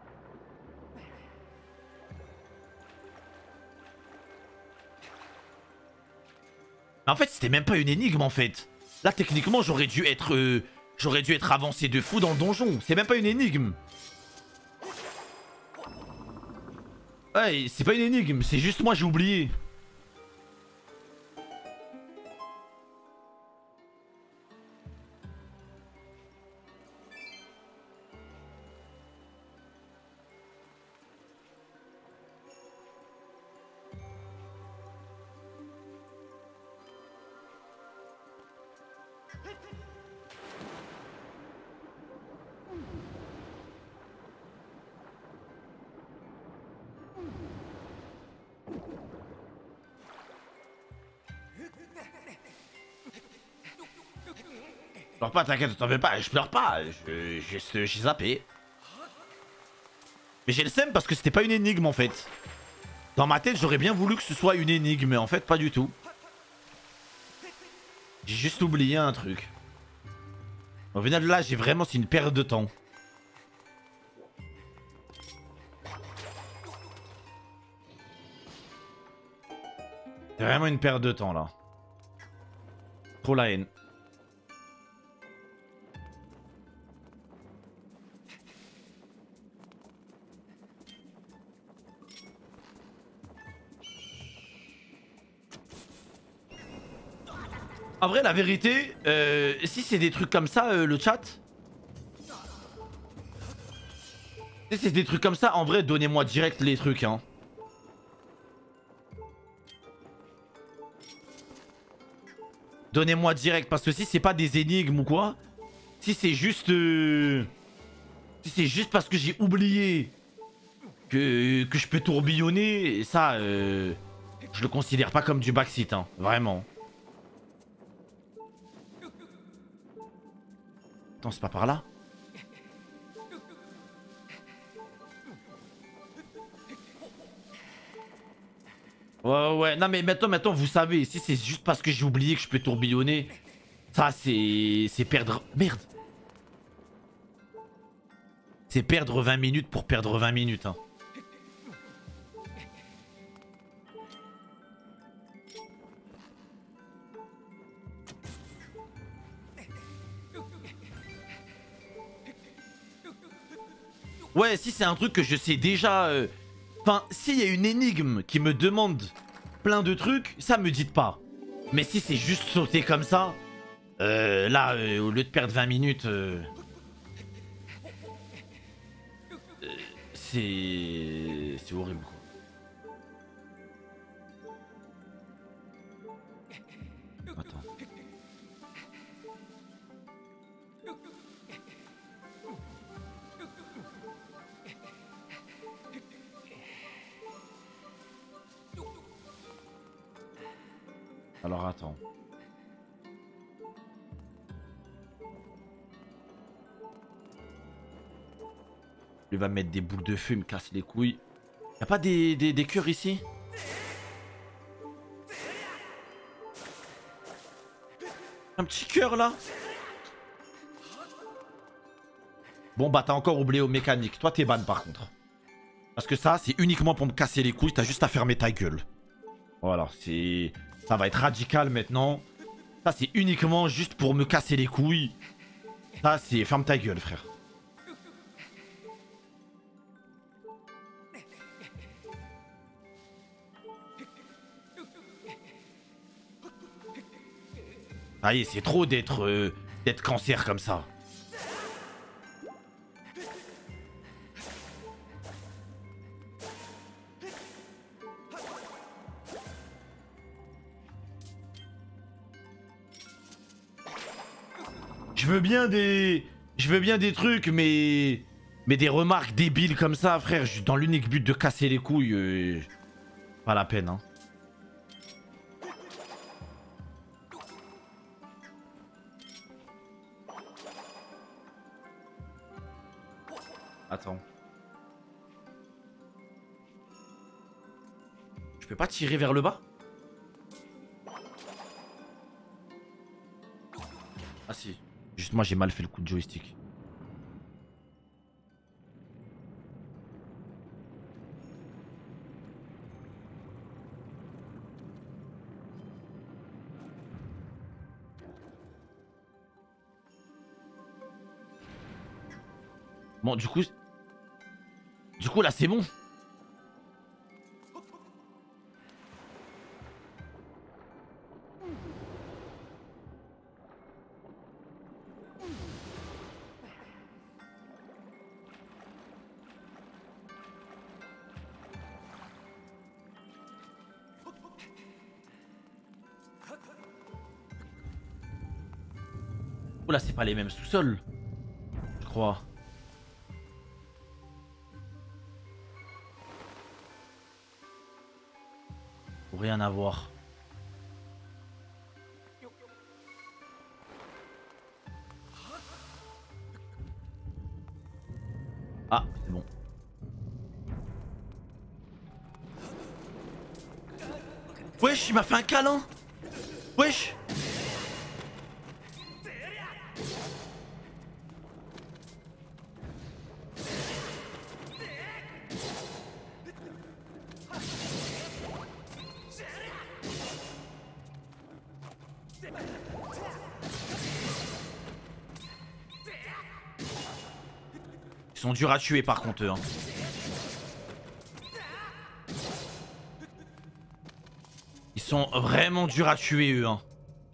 Mais en fait, c'était même pas une énigme en fait. Là, techniquement, j'aurais dû être avancé de fou dans le donjon. C'est même pas une énigme. Ouais, c'est pas une énigme, c'est juste moi, j'ai oublié. Pleure pas, t'inquiète, t'en fais pas, je pleure pas, j'ai zappé. Mais j'ai le seum parce que c'était pas une énigme en fait. Dans ma tête, j'aurais bien voulu que ce soit une énigme, mais en fait, pas du tout. J'ai juste oublié un truc. Au final, là, j'ai vraiment, c'est une perte de temps. C'est vraiment une perte de temps, là. Trop la haine. En vrai, la vérité, si c'est des trucs comme ça, le chat... Si c'est des trucs comme ça, en vrai, donnez-moi direct les trucs, hein. Donnez-moi direct, parce que si c'est pas des énigmes ou quoi, si c'est juste... si c'est juste parce que j'ai oublié que je peux tourbillonner, ça, je le considère pas comme du backseat, hein, vraiment. Attends, c'est pas par là? Ouais, ouais, non mais maintenant, vous savez, si c'est juste parce que j'ai oublié que je peux tourbillonner, ça c'est perdre... Merde. C'est perdre 20 minutes pour perdre 20 minutes, hein. Ouais, si c'est un truc que je sais déjà... Enfin, s'il y a une énigme qui me demande plein de trucs, ça me dites pas. Mais si c'est juste sauter comme ça, là, au lieu de perdre 20 minutes, c'est horrible, quoi. Attends. Alors attends. Il va me mettre des boules de feu, il me casse les couilles. Y'a pas des cœurs ici? Un petit cœur là? Bon bah t'as encore oublié au mécanique. Toi t'es ban par contre. Parce que ça c'est uniquement pour me casser les couilles. T'as juste à fermer ta gueule. Voilà, c'est... Ça va être radical maintenant. Ça c'est uniquement juste pour me casser les couilles. Ça c'est... Ferme ta gueule frère. Allez, c'est trop d'être cancer comme ça. Je veux bien des trucs, mais... Mais des remarques débiles comme ça, frère, dans l'unique but de casser les couilles, pas la peine, hein. Attends. Je peux pas tirer vers le bas? Ah si. Juste moi j'ai mal fait le coup de joystick. Bon du coup... Du coup là c'est bon. Oh là c'est pas les mêmes sous-sols. Je crois. Faut rien à voir. Ah, c'est bon. Wesh, il m'a fait un câlin. Wesh. Ils sont durs à tuer par contre eux, hein. Ils sont vraiment durs à tuer eux, hein.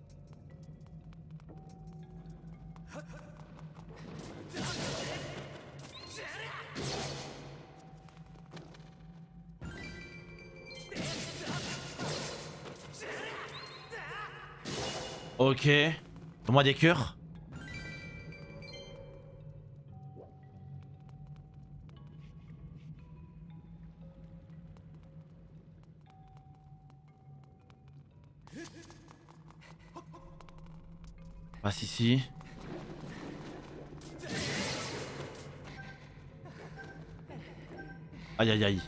Ok. Donne-moi des cœurs. Passe ici. Aïe aïe aïe.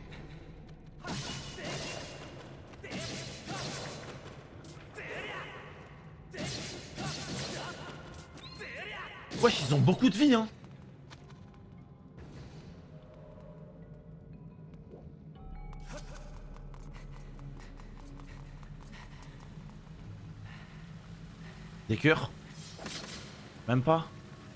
Wesh, ils ont beaucoup de vie, hein. Des cœurs? Même pas?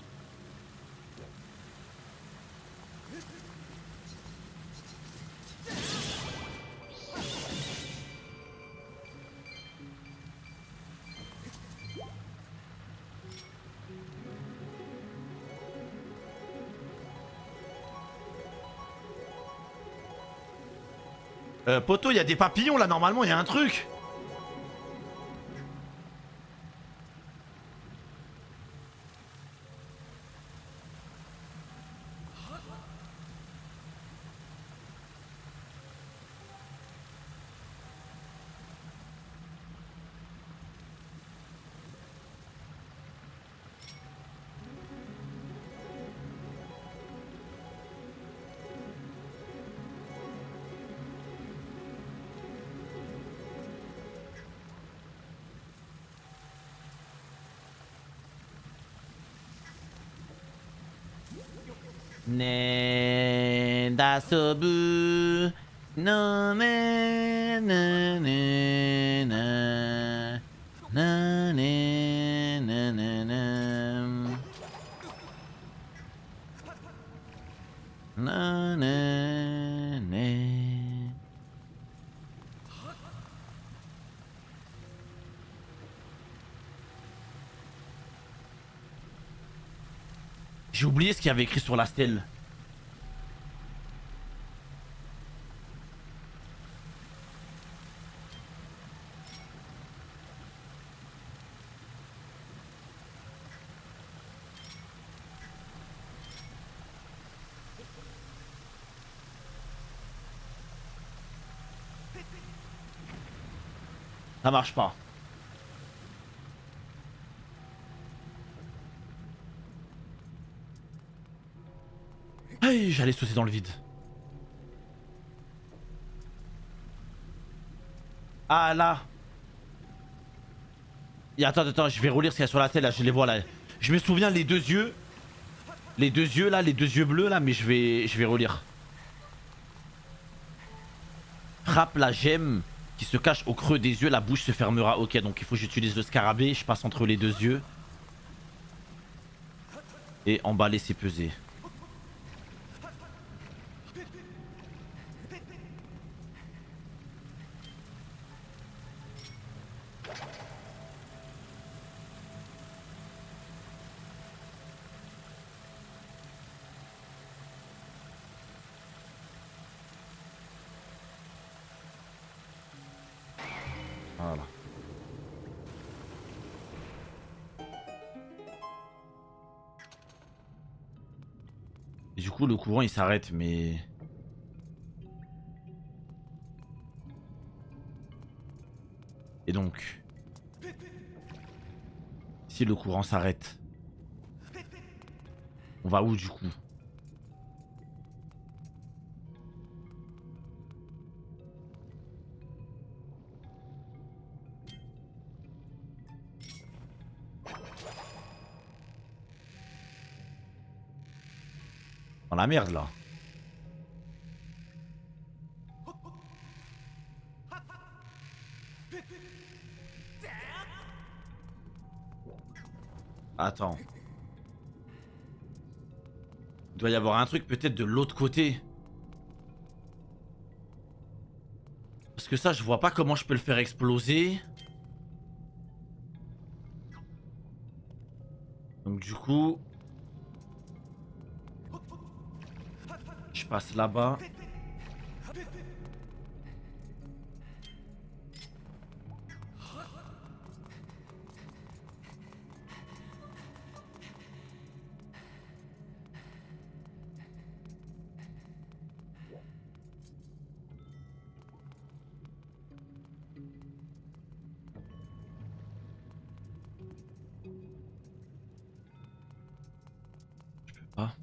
Poto, il y a des papillons là, normalement, il y a un truc. Ne dasobu no ne ne ne na na ne ne ne ne na ne ne. J'ai oublié ce qu'il y avait écrit sur la stèle. Ça marche pas. Aïe, j'allais sauter dans le vide. Ah là. Et attends, je vais relire ce qu'il y a sur la tête là, je les vois là. Je me souviens les deux yeux. Les deux yeux là, les deux yeux bleus là, mais je vais relire. Frappe la gemme qui se cache au creux des yeux, la bouche se fermera. Ok, donc il faut que j'utilise le scarabée, je passe entre les deux yeux. Et emballer c'est peser. Voilà. Et du coup le courant il s'arrête mais... Et donc... Si le courant s'arrête... On va où du coup? Dans la merde là. Attends. Il doit y avoir un truc peut-être de l'autre côté. Parce que ça je vois pas comment je peux le faire exploser. Donc du coup... Je passe là-bas. Je peux pas.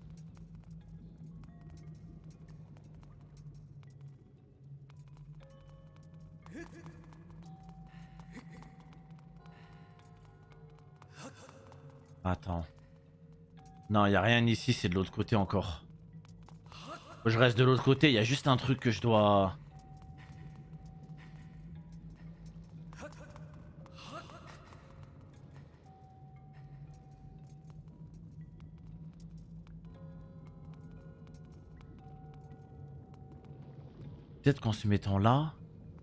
Attends. Non, il y a rien ici, c'est de l'autre côté encore. Faut que je reste de l'autre côté, il y a juste un truc que je dois... Peut-être qu'en se mettant là...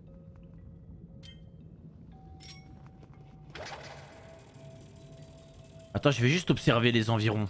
Attends, je vais juste observer les environs.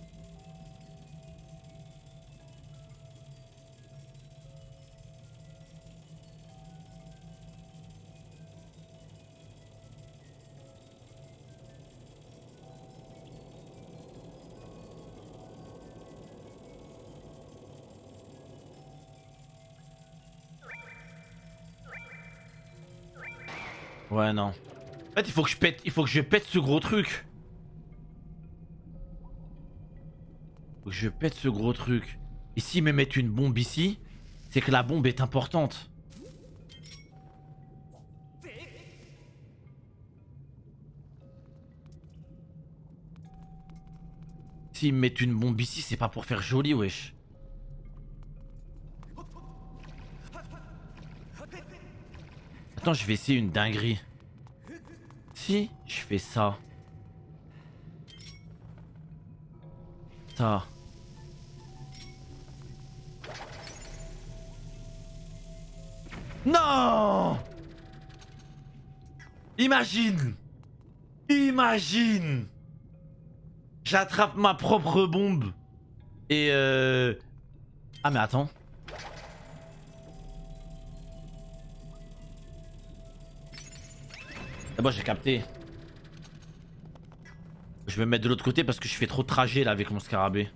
Ouais, non. En fait, il faut que je pète, il faut que je pète ce gros truc. Faut que je pète ce gros truc. Et s'ils me mettent une bombe ici, c'est que la bombe est importante. S'ils me mettent une bombe ici, c'est pas pour faire joli, wesh. Attends, je vais essayer une dinguerie. Si je fais ça. Ça. Non! Imagine! Imagine! J'attrape ma propre bombe. Et Ah mais attends. D'abord j'ai capté. Je vais me mettre de l'autre côté parce que je fais trop de trajet là avec mon scarabée.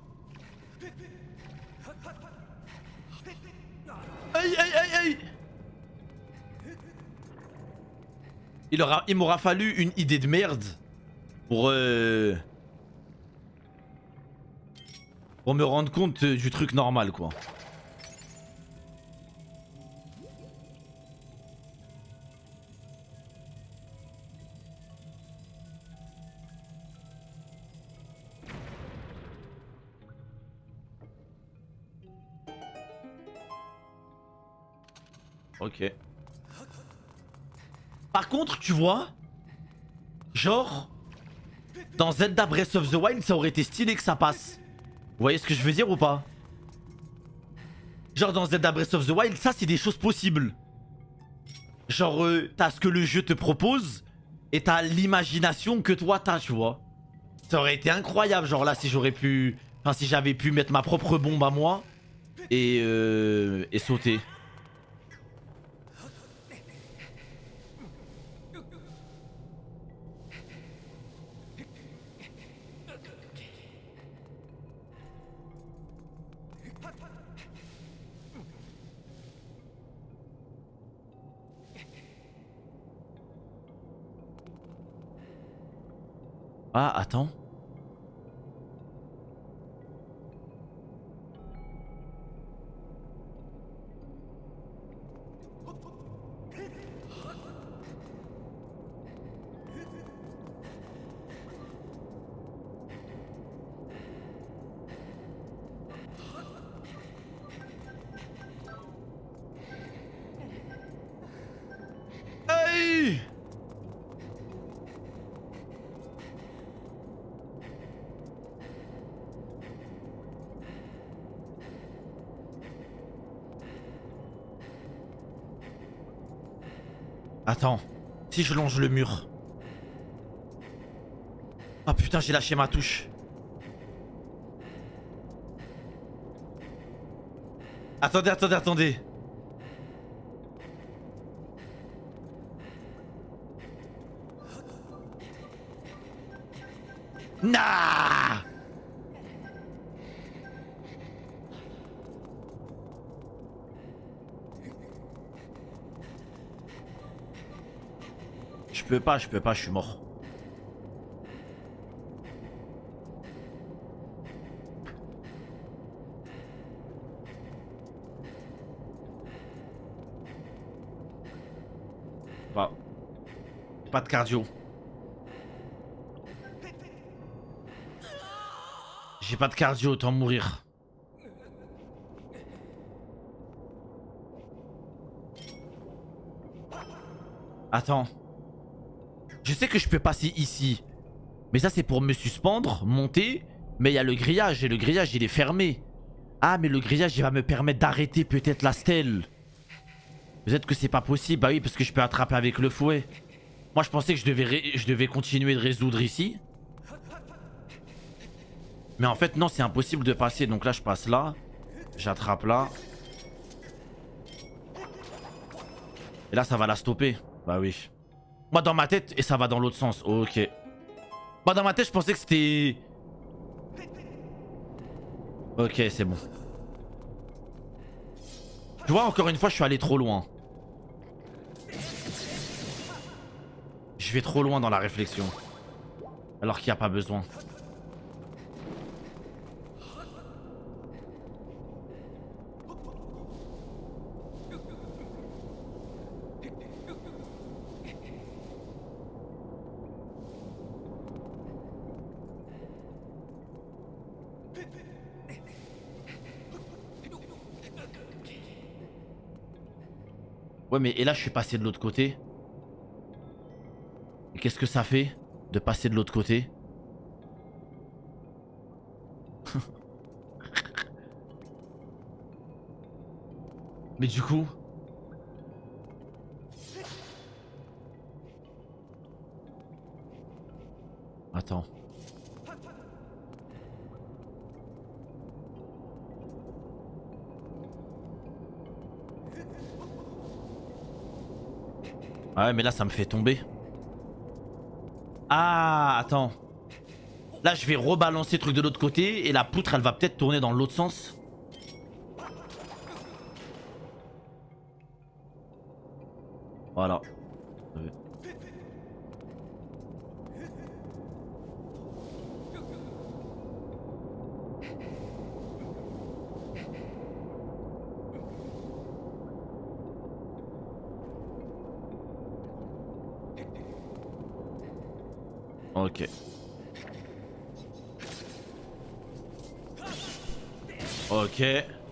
Aïe aïe aïe aïe! Il m'aura fallu une idée de merde pour me rendre compte du truc normal quoi. Ok. Par contre, tu vois, genre, dans Zelda Breath of the Wild, ça aurait été stylé que ça passe. Vous voyez ce que je veux dire ou pas? Genre dans Zelda Breath of the Wild, ça c'est des choses possibles. Genre, t'as ce que le jeu te propose et t'as l'imagination que toi t'as, tu vois. Ça aurait été incroyable, genre là, si j'aurais pu... Enfin, si j'avais pu mettre ma propre bombe à moi et sauter. Ah, attends. Aïe! Attends, si je longe le mur. Ah putain, j'ai lâché ma touche. Attendez, attendez, attendez. Nah! Je peux pas, je suis mort. Bah, pas de cardio. J'ai pas de cardio, autant mourir. Attends. Je sais que je peux passer ici. Mais ça c'est pour me suspendre, monter. Mais il y a le grillage et le grillage il est fermé. Ah mais le grillage il va me permettre d'arrêter peut-être la stèle. Peut-être que c'est pas possible. Bah oui parce que je peux attraper avec le fouet. Moi je pensais que je devais continuer de résoudre ici. Mais en fait non c'est impossible de passer. Donc là je passe là. J'attrape là. Et là ça va la stopper. Bah oui. Moi dans ma tête et ça va dans l'autre sens. Ok. Moi dans ma tête je pensais que c'était... Ok c'est bon. Tu vois encore une fois je suis allé trop loin. Je vais trop loin dans la réflexion. Alors qu'il n'y a pas besoin. Ouais, mais et là, je suis passé de l'autre côté. Et qu'est-ce que ça fait de passer de l'autre côté? Mais du coup... Attends. Ah ouais, mais là, ça me fait tomber. Ah, attends. Là, je vais rebalancer le truc de l'autre côté et la poutre, elle va peut-être tourner dans l'autre sens. Voilà. Ok. Ok.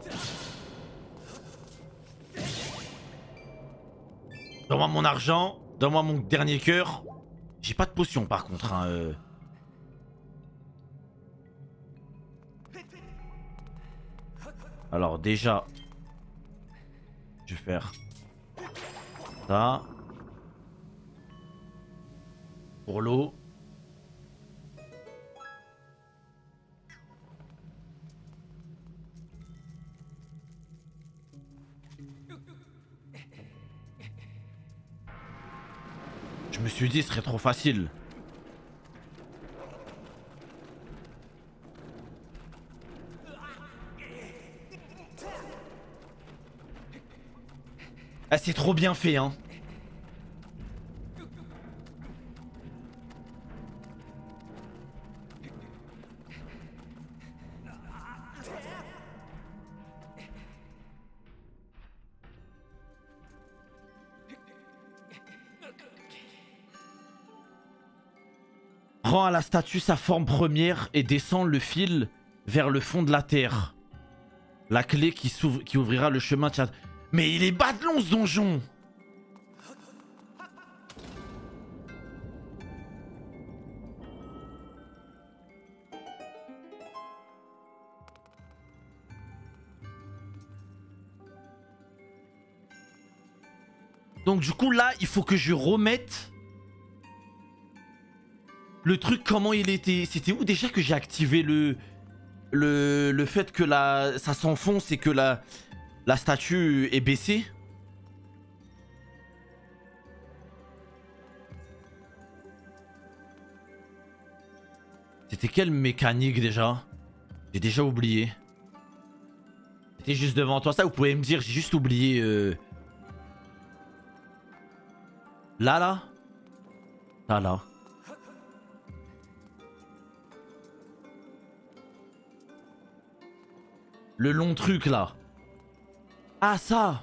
Donne-moi mon argent. Donne-moi mon dernier cœur. J'ai pas de potion par contre. Hein, Alors déjà, je vais faire ça. Pour l'eau. Je me suis dit ce serait trop facile. Ah, c'est trop bien fait, hein. Rends à la statue sa forme première et descends le fil vers le fond de la terre. La clé qui ouvrira le chemin. Mais il est bâdelon ce donjon. Donc du coup là, il faut que je remette le truc comment il était. C'était où déjà que j'ai activé le fait que ça s'enfonce et que la statue est baissée? C'était quelle mécanique déjà? J'ai déjà oublié. C'était juste devant toi ça, vous pouvez me dire, j'ai juste oublié. Là. Là. Le long truc là. Ah ça.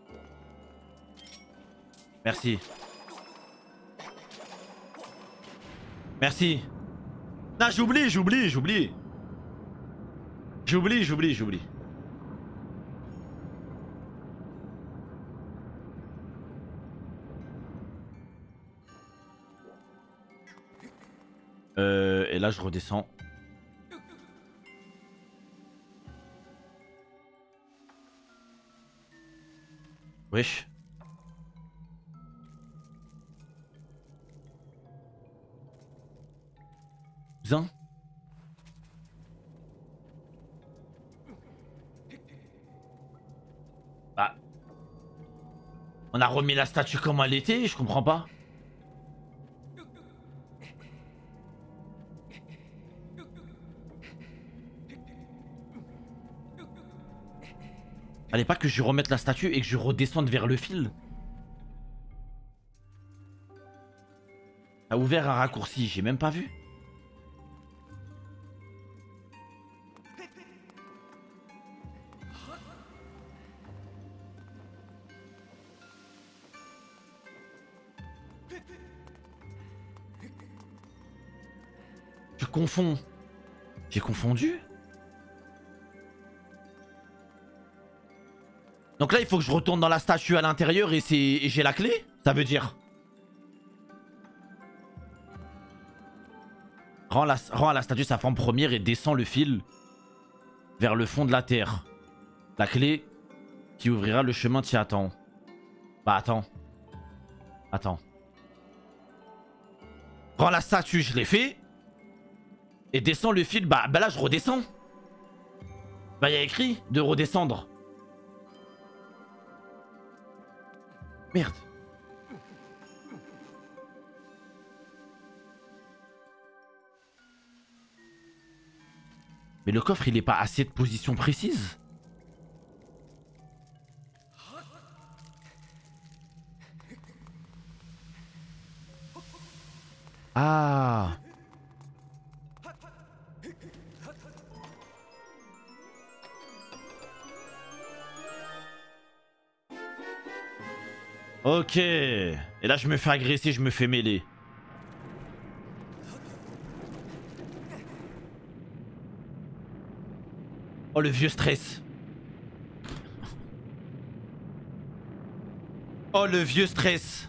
Merci. Merci. Non, j'oublie. J'oublie. Et là je redescends. Wesh. Cousin. Bah. On a remis la statue comme elle était, je comprends pas. Fallait pas que je remette la statue et que je redescende vers le fil. T'as ouvert un raccourci, j'ai même pas vu. Je confonds. J'ai confondu? Donc là, il faut que je retourne dans la statue à l'intérieur et j'ai la clé. Ça veut dire. Rends à la statue sa forme première et descends le fil vers le fond de la terre. La clé qui ouvrira le chemin t'y attend. Bah attends. Attends. Rends la statue, je l'ai fait. Et descends le fil. Bah là, je redescends. Bah, il y a écrit de redescendre. Merde. Mais le coffre, il est pas assez de position précise. Ah. Ok. Et là, je me fais agresser, je me fais mêler. Oh, le vieux stress. Oh, le vieux stress.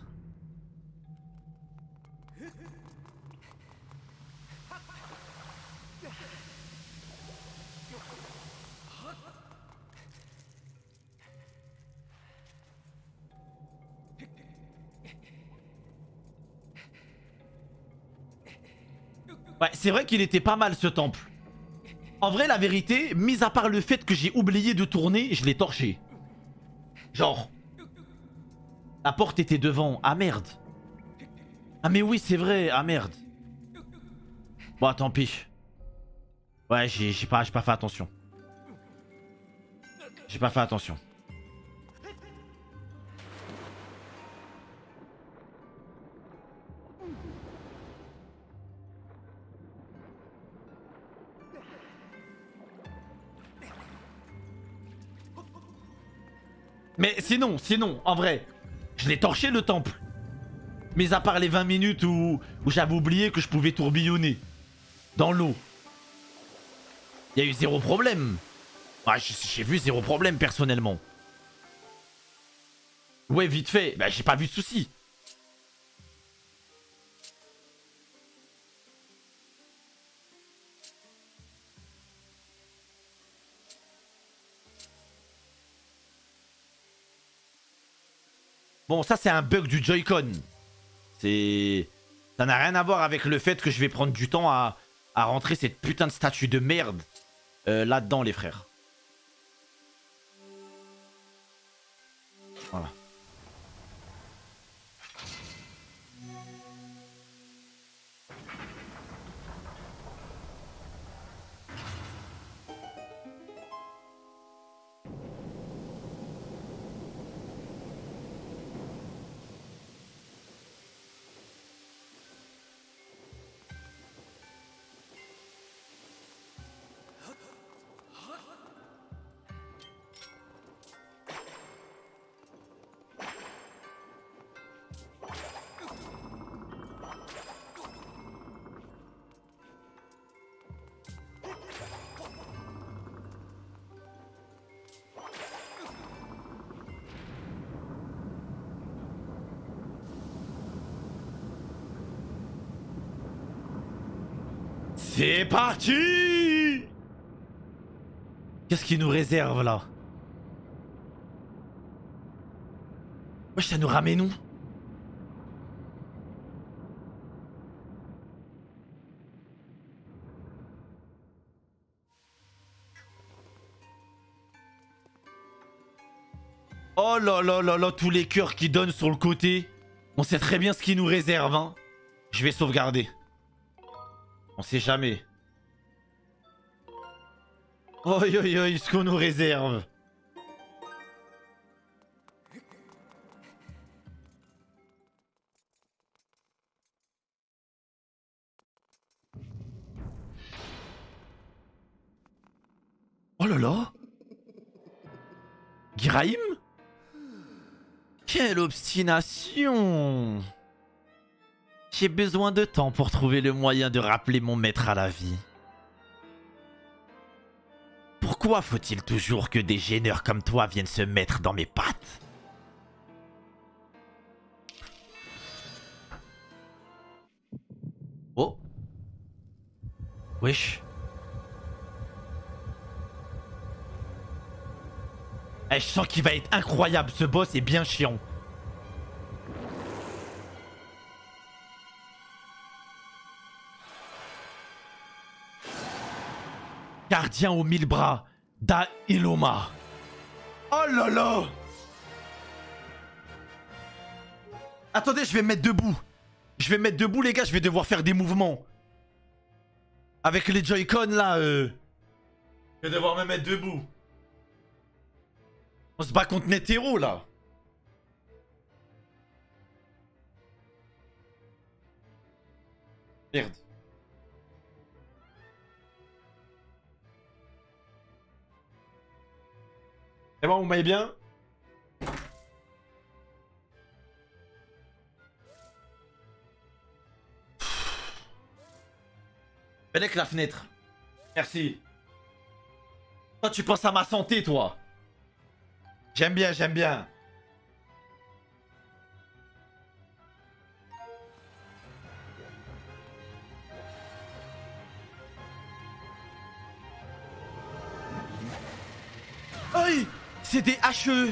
Ouais, c'est vrai qu'il était pas mal ce temple. En vrai, la vérité, mis à part le fait que j'ai oublié de tourner, je l'ai torché. Genre. La porte était devant. Ah merde. Ah mais oui, c'est vrai. Ah merde. Bon, tant pis. Ouais, j'ai pas fait attention. J'ai pas fait attention. Mais sinon, en vrai, je l'ai torché le temple. Mais à part les 20 minutes où j'avais oublié que je pouvais tourbillonner dans l'eau. Il y a eu zéro problème. Ouais, j'ai vu zéro problème personnellement. Ouais, vite fait. Bah, j'ai pas vu de soucis. Bon, ça c'est un bug du Joy-Con. Ça n'a rien à voir avec le fait que je vais prendre du temps à rentrer cette putain de statue de merde là-dedans, les frères. Voilà. C'est parti! Qu'est-ce qu'il nous réserve là? Wesh, ça nous ramène où? Oh là là là là, tous les cœurs qui donnent sur le côté. On sait très bien ce qu'il nous réserve, hein. Je vais sauvegarder. On sait jamais. Oi oi oi, ce qu'on nous réserve. Oh là là. Giraïm? Quelle obstination! J'ai besoin de temps pour trouver le moyen de rappeler mon maître à la vie. Pourquoi faut-il toujours que des gêneurs comme toi viennent se mettre dans mes pattes? Oh. Wesh. Eh, je sens qu'il va être incroyable, ce boss est bien chiant. Gardien aux 1000 bras, Da Iloma. Oh là là! Attendez, je vais me mettre debout. Je vais me mettre debout, les gars, je vais devoir faire des mouvements. Avec les Joy-Con, là, Je vais devoir me mettre debout. On se bat contre Netero, là. Merde. C'est bon, vous m'aimez bien? Venez que la fenêtre. Merci. Toi, tu penses à ma santé, toi. J'aime bien, j'aime bien. Aïe! C'est des HE.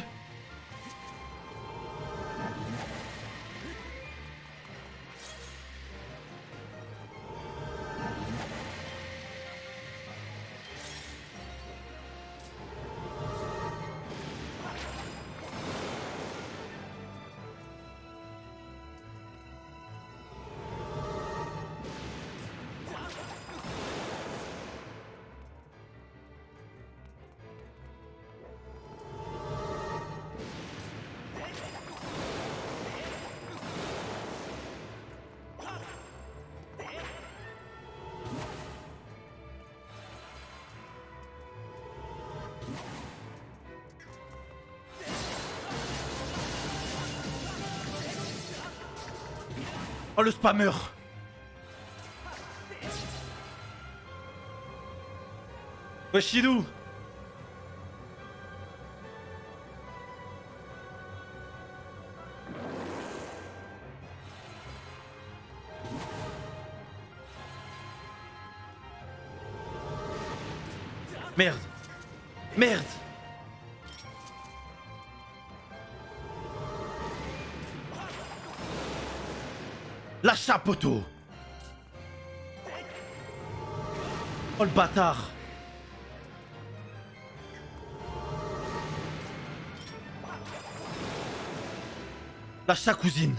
Oh, le spammer. Weshidou. Merde. Merde. Lâche ça, poteau. Oh, le bâtard. Lâche ça, cousine.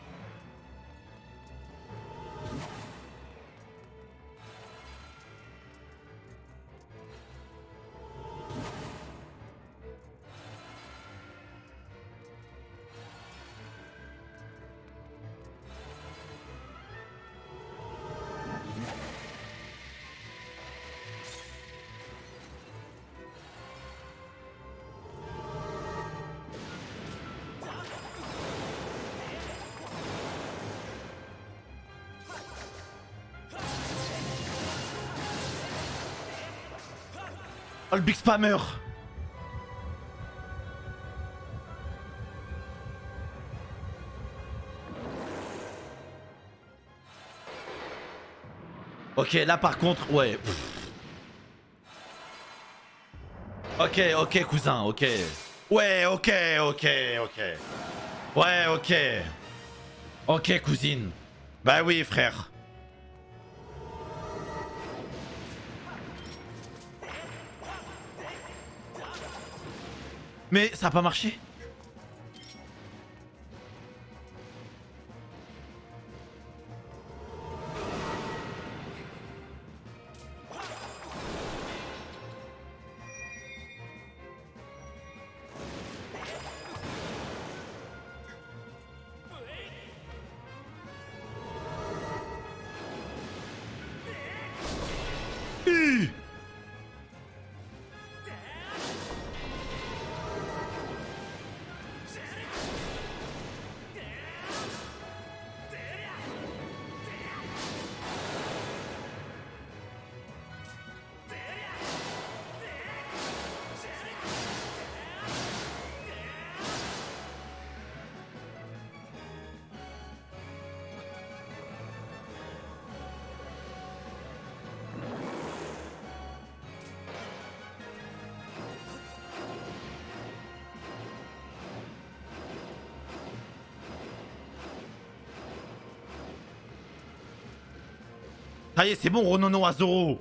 Oh, le big spammer. Ok, là par contre, ouais. Ok, ok, cousin, ok. Ouais, ok, ok, ok. Ouais, ok. Ok, cousine. Bah oui, frère. Mais ça a pas marché. Ça y est, c'est bon, Ronono à Zoro.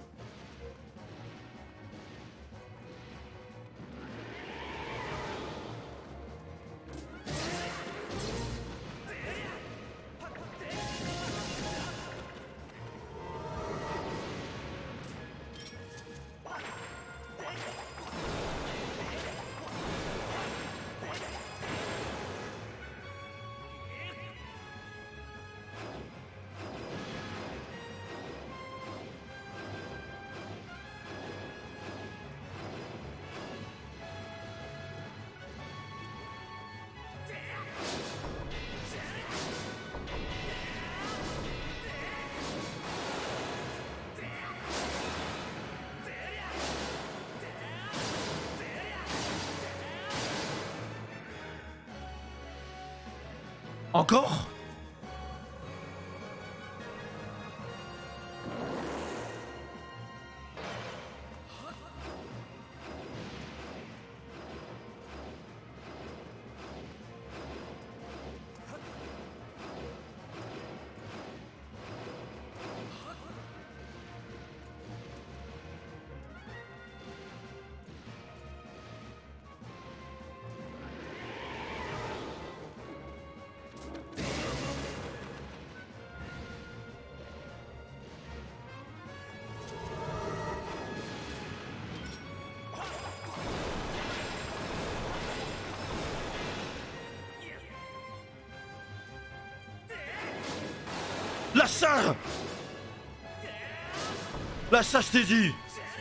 Encore? Lâche ça! Lâche ça, je t'ai dit!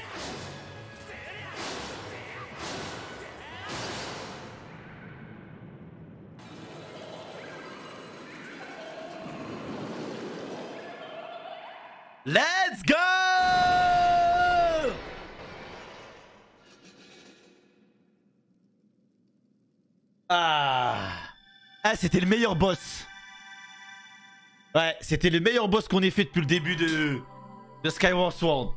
Let's go! Ah, c'était le meilleur boss. Ouais, c'était le meilleur boss qu'on ait fait depuis le début de Skyward Sword.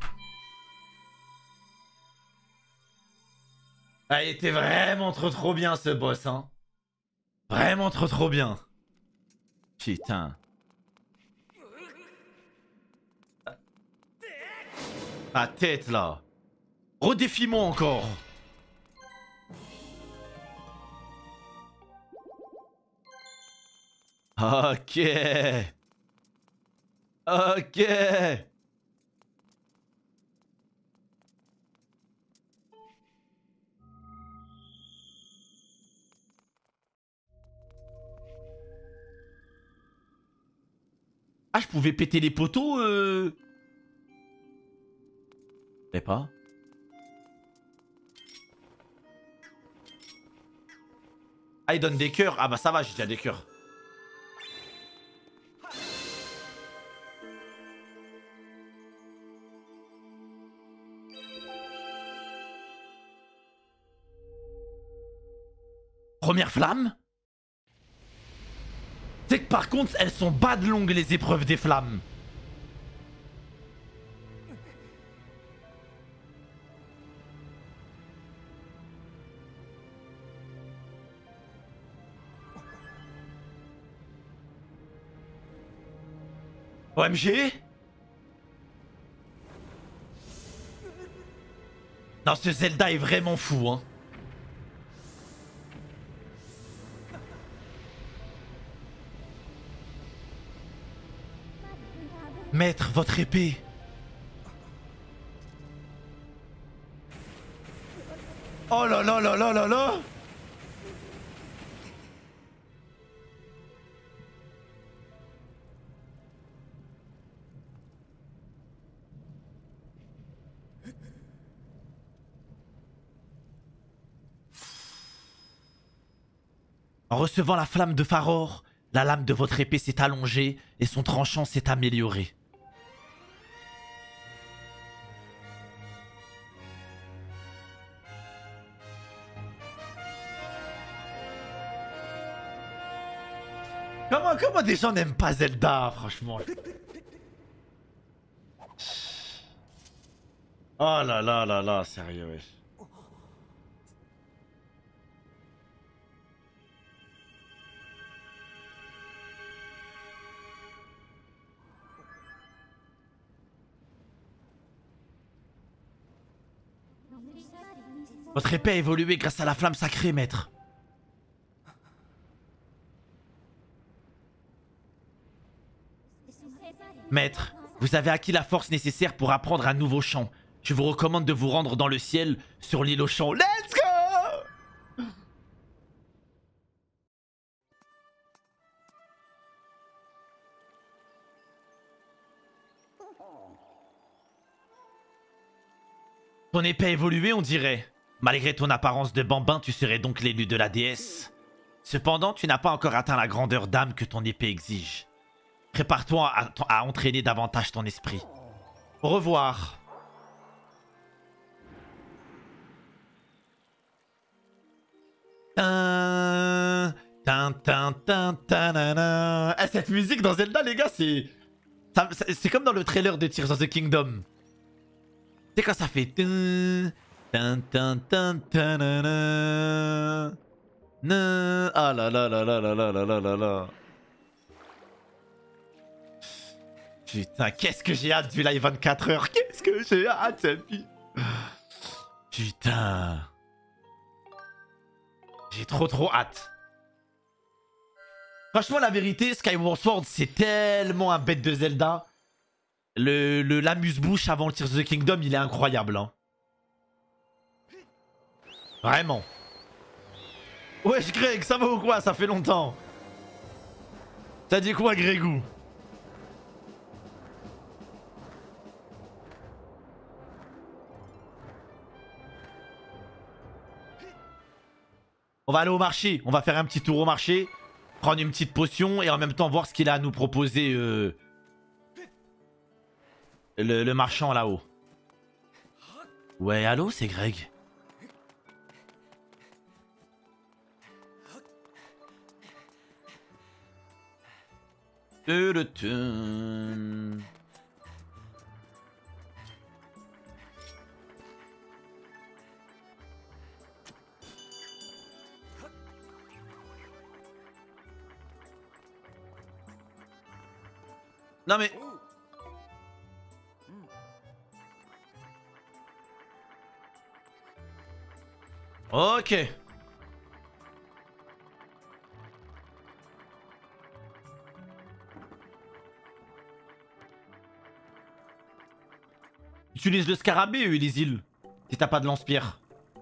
Ah, il était vraiment trop bien ce boss, hein. Vraiment trop bien. Putain. Ta tête là. Redéfie-moi encore. Ok. Ok. Ah, je pouvais péter les poteaux Je sais pas. Ah, il donne des cœurs. Ah bah ça va, j'ai déjà des cœurs. Première flamme? C'est que par contre, elles sont bad longues les épreuves des flammes. OMG? Non, ce Zelda est vraiment fou, hein. Maître, votre épée. Oh là là là là là là. En recevant la flamme de Faror, la lame de votre épée s'est allongée et son tranchant s'est amélioré. Comment des gens n'aiment pas Zelda, franchement? Oh là là là là, sérieux, wesh. Votre épée a évolué grâce à la flamme sacrée, maître. Maître, vous avez acquis la force nécessaire pour apprendre un nouveau chant. Je vous recommande de vous rendre dans le ciel, sur l'île aux champs. Let's go! Ton épée a évolué, on dirait. Malgré ton apparence de bambin, tu serais donc l'élu de la déesse. Cependant, tu n'as pas encore atteint la grandeur d'âme que ton épée exige. Prépare-toi à entraîner davantage ton esprit. Au revoir. Cette musique dans Zelda, les gars, c'est comme dans le trailer de Tears of the Kingdom. C'est quand ça fait... Ah là là là là là là là là là. Putain, qu'est-ce que j'ai hâte du live 24 heures. Qu'est-ce que j'ai hâte, putain. J'ai trop hâte. Franchement, la vérité, Skyward Sword, c'est tellement un bête de Zelda. L'amuse-bouche avant le Tears of the Kingdom, il est incroyable. Hein. Vraiment. Wesh, Greg, ça va ou quoi? Ça fait longtemps. T'as dit quoi, Grégou? On va aller au marché. On va faire un petit tour au marché. Prendre une petite potion et en même temps voir ce qu'il a à nous proposer le marchand là-haut. Ouais, allô, c'est Greg. Non mais... Ok. Utilise le scarabée, Ulysil. Si t'as pas de lance-pierre.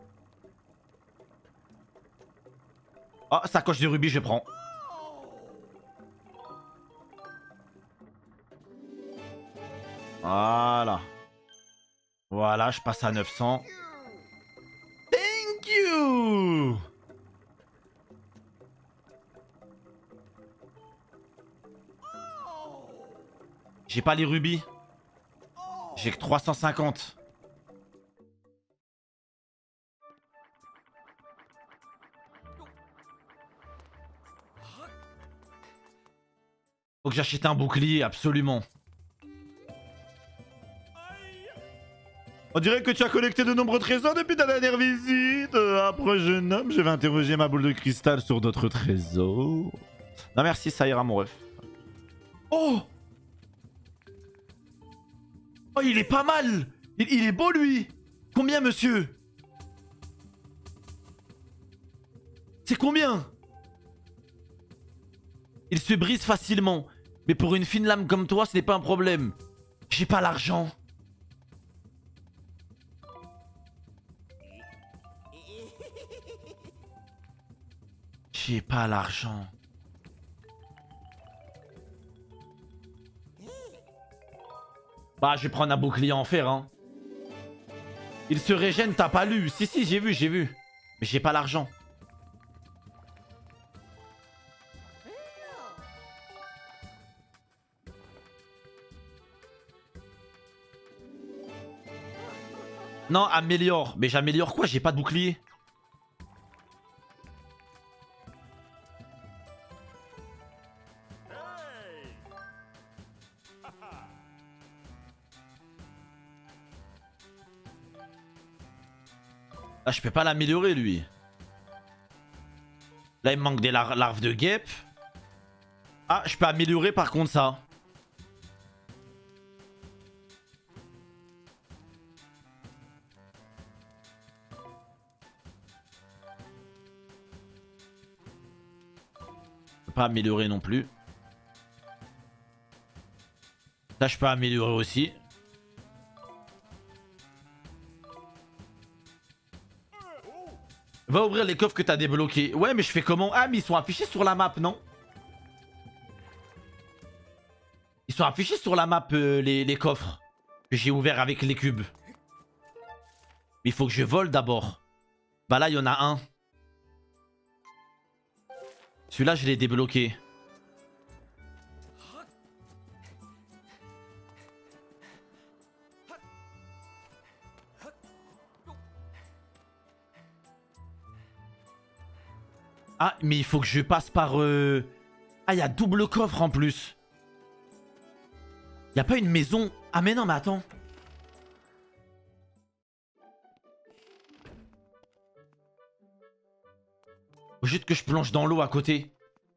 Oh, sacoche de rubis, je prends. Voilà. Voilà, je passe à 900. Thank you. J'ai pas les rubis. J'ai que 350. Faut que j'achète un bouclier, absolument. On dirait que tu as collecté de nombreux trésors depuis ta dernière visite. Après, jeune homme, je vais interroger ma boule de cristal sur d'autres trésors. Non, merci, ça ira, mon ref. Oh! Oh, il est pas mal! Il est beau, lui! Combien, monsieur? C'est combien? Il se brise facilement. Mais pour une fine lame comme toi, ce n'est pas un problème. J'ai pas l'argent. J'ai pas l'argent. Bah, je vais prendre un bouclier en fer, hein. Il se régène, t'as pas lu? Si, si, j'ai vu. Mais j'ai pas l'argent. Non, améliore. Mais j'améliore quoi? J'ai pas de bouclier. Ah, je peux pas l'améliorer, lui. Là, il me manque des larves de guêpes. Ah, je peux améliorer par contre ça. pas améliorer non plus. Ça, je peux améliorer aussi. Va ouvrir les coffres que t'as débloqués. Ouais, mais je fais comment? Ah, mais ils sont affichés sur la map, non? Ils sont affichés sur la map, les coffres que j'ai ouverts avec les cubes. Mais il faut que je vole d'abord. Bah là, il y en a un. Celui-là, je l'ai débloqué. Ah, mais il faut que je passe par... Ah, il y a double coffre en plus. Il n'y a pas une maison... Ah, mais non, mais attends. Faut juste que je plonge dans l'eau à côté.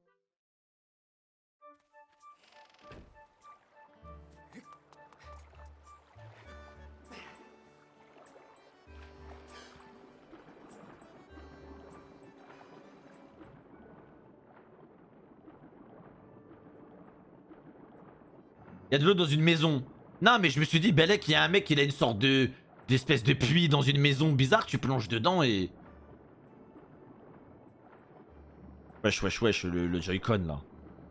Il y a de l'eau dans une maison. Non, mais je me suis dit, Belek, il y a un mec, il a une sorte de... d'espèce de puits dans une maison bizarre. Tu plonges dedans et... Wesh, wesh, wesh, le Joy-Con, là.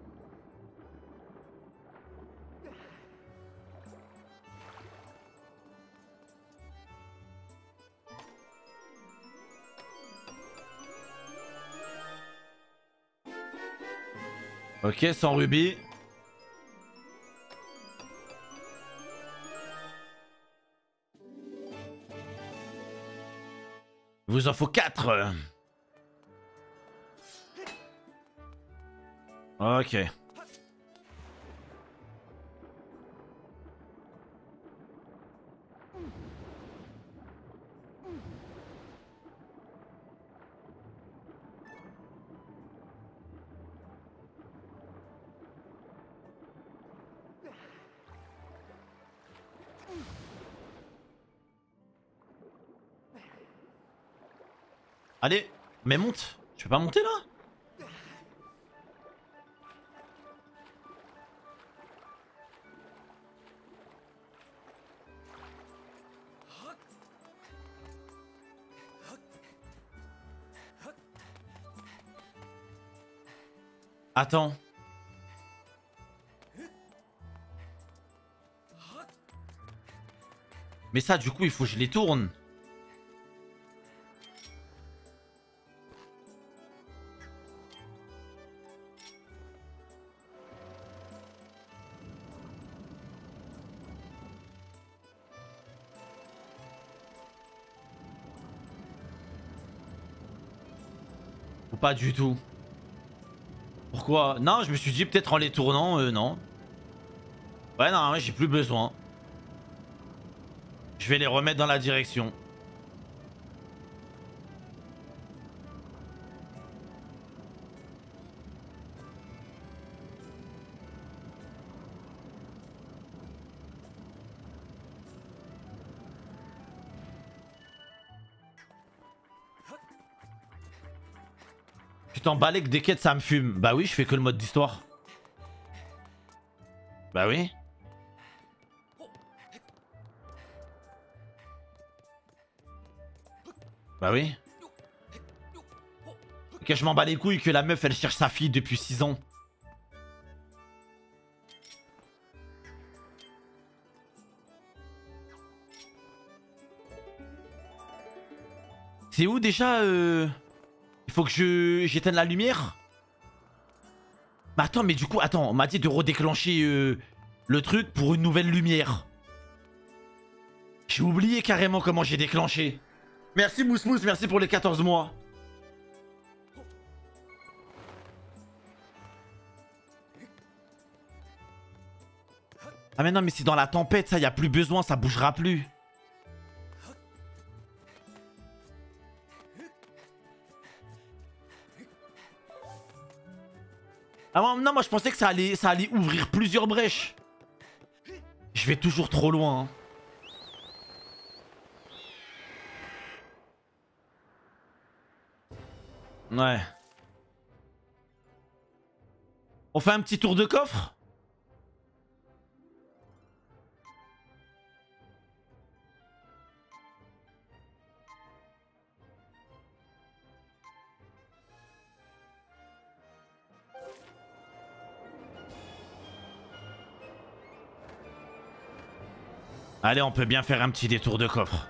Ok, sans rubis. Il vous en faut 4. Ok. Allez, mais monte. Je peux pas monter là? Attends. Mais ça, du coup, il faut que je les tourne. Ou pas du tout. Pourquoi? Non, je me suis dit peut-être en les tournant, non. Ouais, non, ouais, j'ai plus besoin. Je vais les remettre dans la direction. Tu t'emballes que des quêtes, ça me fume. Bah oui, je fais que le mode d'histoire. Bah oui. Bah oui. Ok, je m'en bats les couilles que la meuf, elle cherche sa fille depuis 6 ans. C'est où déjà Il faut que j'éteigne la lumière. Mais attends, mais du coup, attends, on m'a dit de redéclencher le truc pour une nouvelle lumière. J'ai oublié carrément comment j'ai déclenché. Merci Mousmous, merci pour les 14 mois. Ah mais non, mais c'est dans la tempête, ça, y a plus besoin, ça bougera plus. Ah non, moi je pensais que ça allait ouvrir plusieurs brèches. Je vais toujours trop loin. Hein. Ouais. On fait un petit tour de coffre? Allez, on peut bien faire un petit détour de coffre.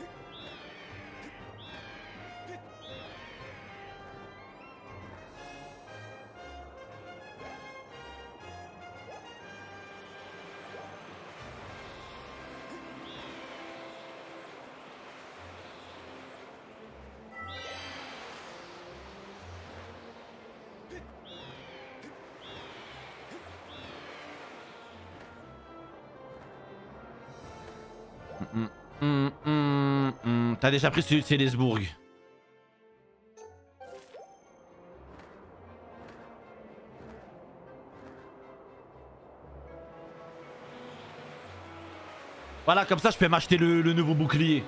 T'as déjà pris Célesbourg. Voilà, comme ça je peux m'acheter le nouveau bouclier.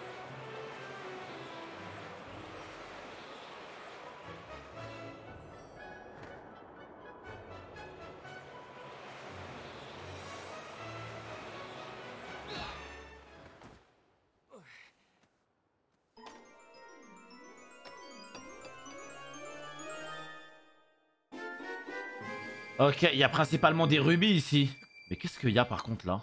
Ok, il y a principalement des rubis ici. Mais qu'est-ce qu'il y a par contre là?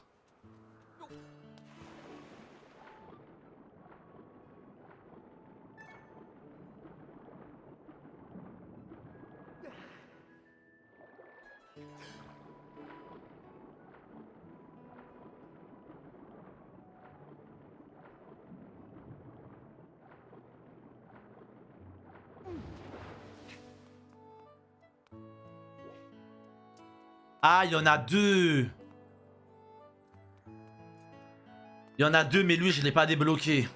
Ah, il y en a deux. Il y en a deux, mais lui, je l'ai pas débloqué.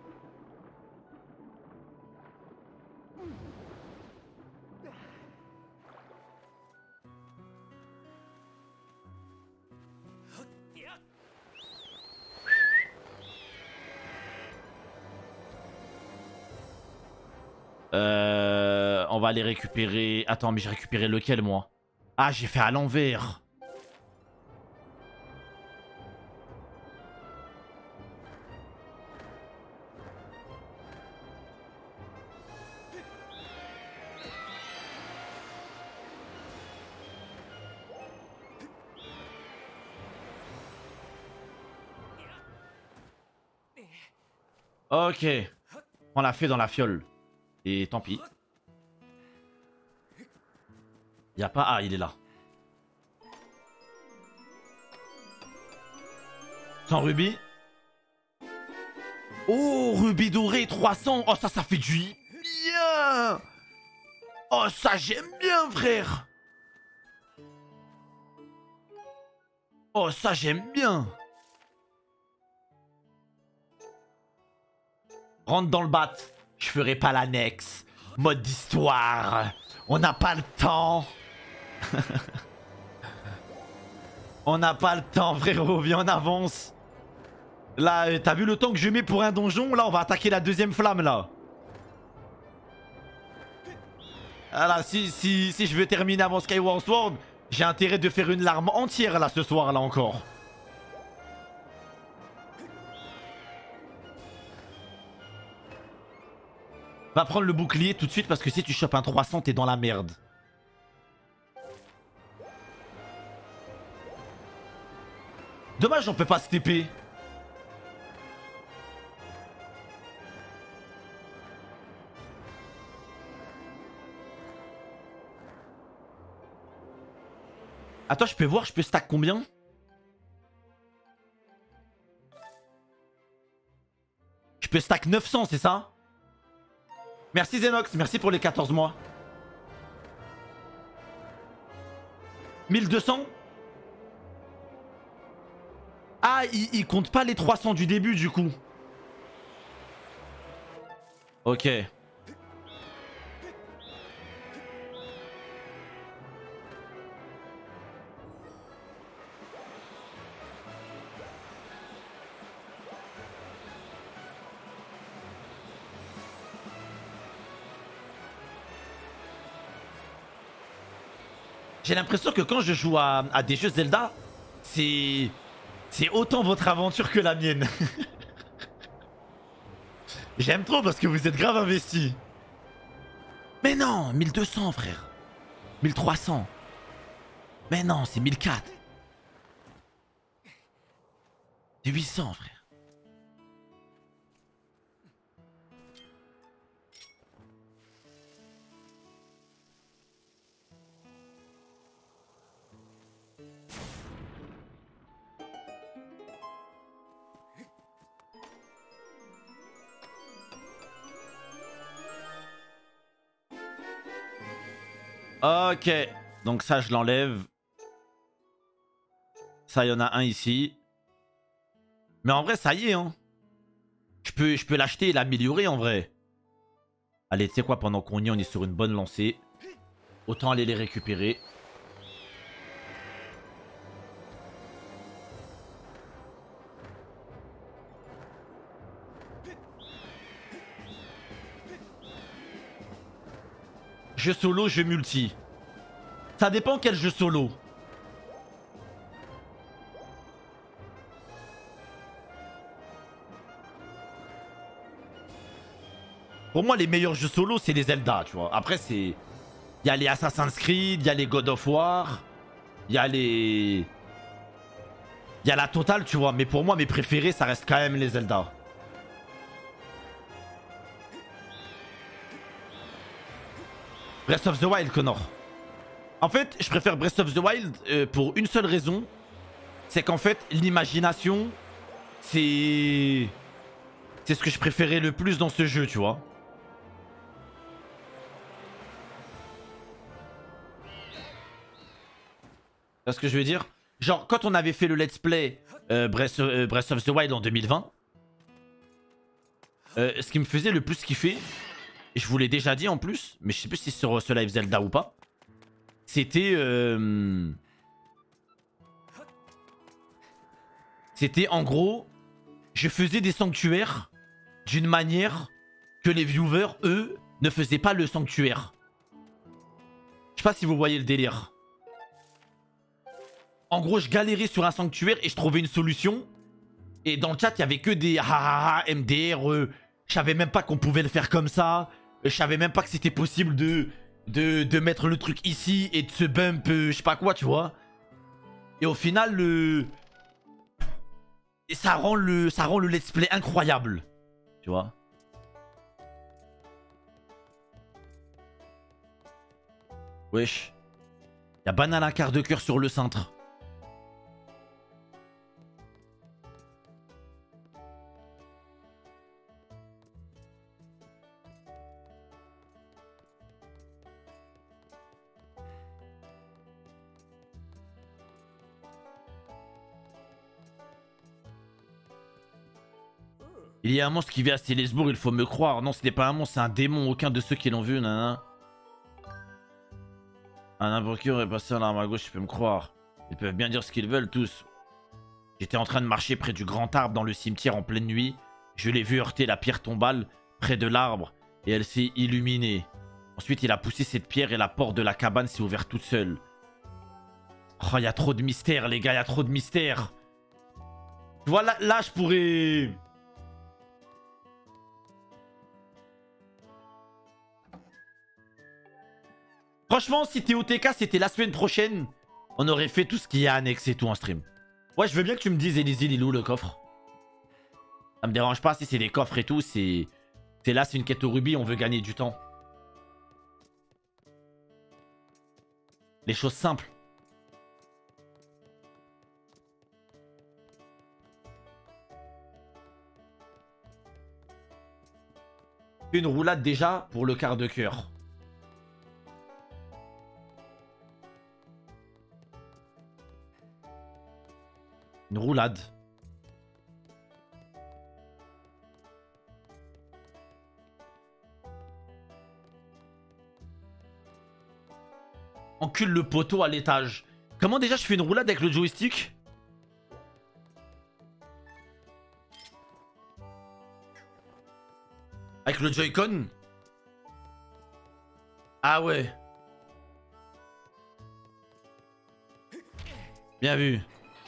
On va aller récupérer... Attends, mais j'ai récupéré lequel, moi? Ah, j'ai fait à l'envers. Ok. On l'a fait dans la fiole. Et tant pis. Y a pas... Ah, il est là. 100 rubis. Oh, rubis doré, 300. Oh, ça fait du bien. Oh, ça, j'aime bien, frère. Oh, ça, j'aime bien. Rentre dans le bat. Je ferai pas l'annexe. Mode d'histoire. On n'a pas le temps. On n'a pas le temps, frérot. Viens, on avance. Là, t'as vu le temps que je mets pour un donjon? Là, on va attaquer la deuxième flamme, là. Voilà, si je veux terminer avant Skyward Sword, j'ai intérêt de faire une larme entière, là, ce soir, là, encore. Va prendre le bouclier tout de suite, parce que si tu chopes un 300, t'es dans la merde. Dommage, on peut pas se TP. Attends, je peux voir, je peux stack combien? Je peux stack 900, c'est ça? Merci Zenox, merci pour les 14 mois. 1200? Ah, il compte pas les 300 du début du coup. Ok. J'ai l'impression que quand je joue à des jeux Zelda, c'est autant votre aventure que la mienne. J'aime trop parce que vous êtes grave investi. Mais non, 1200 frère. 1300. Mais non, c'est 1004. C'est 800 frère. Ok, donc ça je l'enlève. Ça, il y en a un ici. Mais en vrai, ça y est, hein. Je peux l'acheter et l'améliorer en vrai. Allez, tu sais quoi, pendant qu'on y est, on est sur une bonne lancée. Autant aller les récupérer. Jeu solo, jeu multi. Ça dépend quel jeu solo. Pour moi, les meilleurs jeux solo, c'est les Zelda, tu vois. Après, c'est... Il y a les Assassin's Creed, il y a les God of War, il y a les... Il y a la totale, tu vois. Mais pour moi, mes préférés, ça reste quand même les Zelda. Breath of the Wild, Connor. En fait, je préfère Breath of the Wild pour une seule raison. C'est qu'en fait, l'imagination, c'est ce que je préférais le plus dans ce jeu, tu vois. Tu vois ce que je veux dire? Genre, quand on avait fait le let's play Breath of the Wild en 2020, ce qui me faisait le plus kiffer, et je vous l'ai déjà dit en plus, mais je sais plus si c'est sur ce live Zelda ou pas, c'était... C'était en gros, je faisais des sanctuaires d'une manière que les viewers, eux, ne faisaient pas le sanctuaire. Je sais pas si vous voyez le délire. En gros, je galérais sur un sanctuaire et je trouvais une solution. Et dans le chat, il y avait que des hahaha, MDR. Je savais même pas qu'on pouvait le faire comme ça. Je savais même pas que c'était possible de mettre le truc ici et de se bump, je sais pas quoi, tu vois. Et au final, et ça rend le let's play incroyable. Tu vois. Wesh. Y'a banal quart de cœur sur le cintre. Il y a un monstre qui vit à Célesbourg, il faut me croire. Non, ce n'est pas un monstre, c'est un démon. Aucun de ceux qui l'ont vu, nanana. Un invoqué aurait passé en arme à gauche, tu peux me croire. Ils peuvent bien dire ce qu'ils veulent, tous. J'étais en train de marcher près du grand arbre dans le cimetière en pleine nuit. Je l'ai vu heurter la pierre tombale près de l'arbre et elle s'est illuminée. Ensuite, il a poussé cette pierre et la porte de la cabane s'est ouverte toute seule. Oh, il y a trop de mystères, les gars, il y a trop de mystères. Tu vois, là je pourrais... Franchement, si TOTK c'était la semaine prochaine, on aurait fait tout ce qui est annexe et tout en stream. Ouais, je veux bien que tu me dises, Elise, il est où le coffre? Ça me dérange pas si c'est des coffres et tout, c'est là, c'est une quête au rubis, on veut gagner du temps. Les choses simples. Une roulade déjà pour le quart de cœur. Une roulade. Encule le poteau à l'étage. Comment déjà je fais une roulade avec le joystick? Avec le Joy-Con? Ah ouais. Bien vu.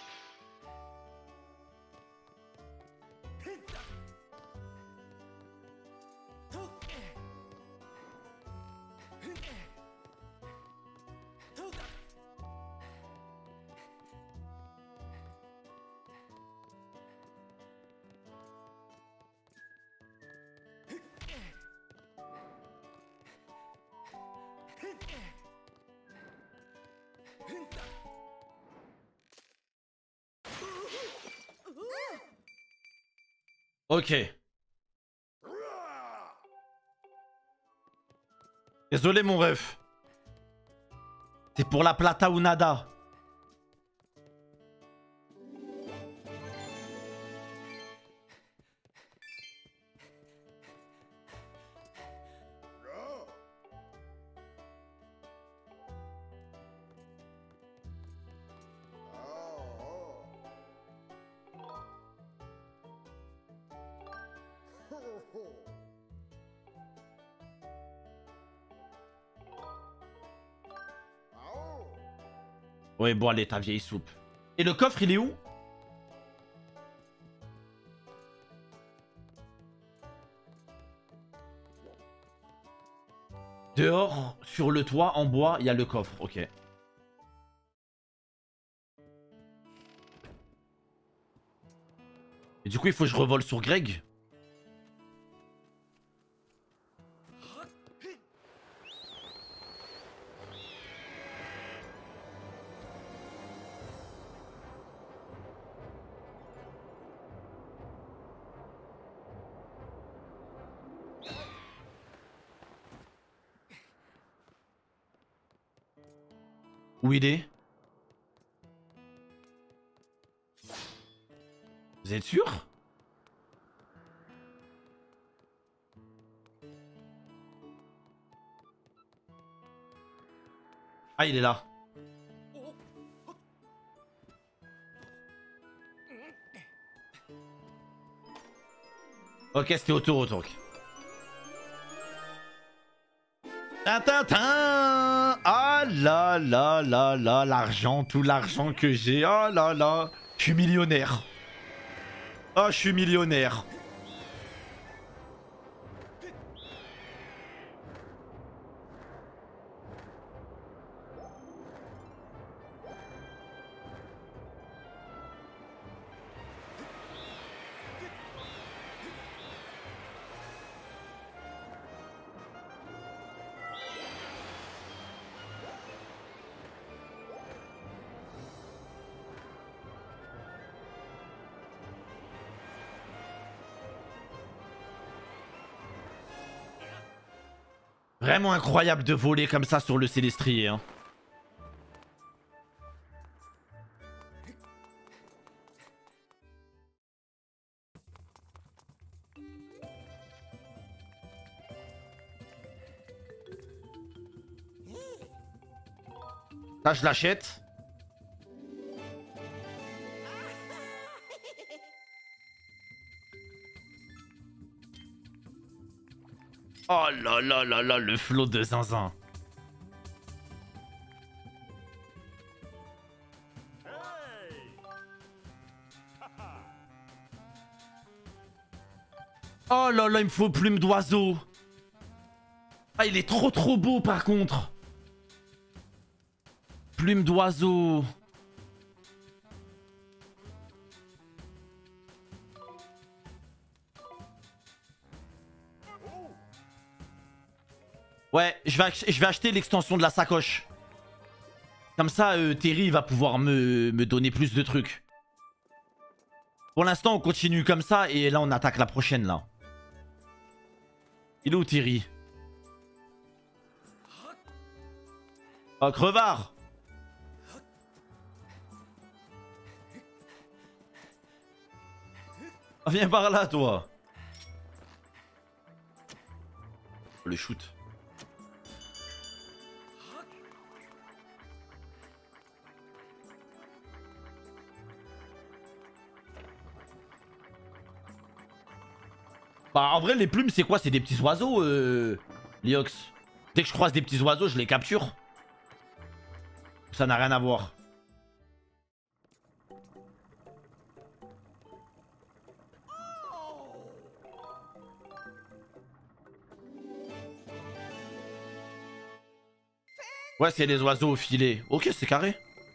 Ok. Désolé mon ref. C'est pour la plata ou nada. Ouais, bon, allez, ta vieille soupe. Et le coffre, il est où? Dehors, sur le toit, en bois, il y a le coffre. Ok. Et du coup, il faut que je revole sur Greg. Où il est? Vous êtes sûr? Ah, il est là. Ok, c'était auto-retour. Tintin. Ah là là là là, l'argent, tout l'argent que j'ai. Oh là là. Je suis millionnaire. Oh, je suis millionnaire. Vraiment incroyable de voler comme ça sur le Célestrier. Hein. Ça, je l'achète. Oh là là là là, le flot de zinzin. Oh là là, il me faut plume d'oiseau. Ah, il est trop beau par contre. Plume d'oiseau. Ouais, je vais acheter l'extension de la sacoche. Comme ça, Terry va pouvoir me donner plus de trucs. Pour l'instant, on continue comme ça et là, on attaque la prochaine, là. Il est où, Terry? Oh, crevard! Oh, viens par là, toi. Le shoot. Bah, en vrai, les plumes, c'est quoi? C'est des petits oiseaux, Liox. Dès que je croise des petits oiseaux, je les capture. Ça n'a rien à voir. Ouais, c'est les oiseaux au filet. Ok, c'est carré.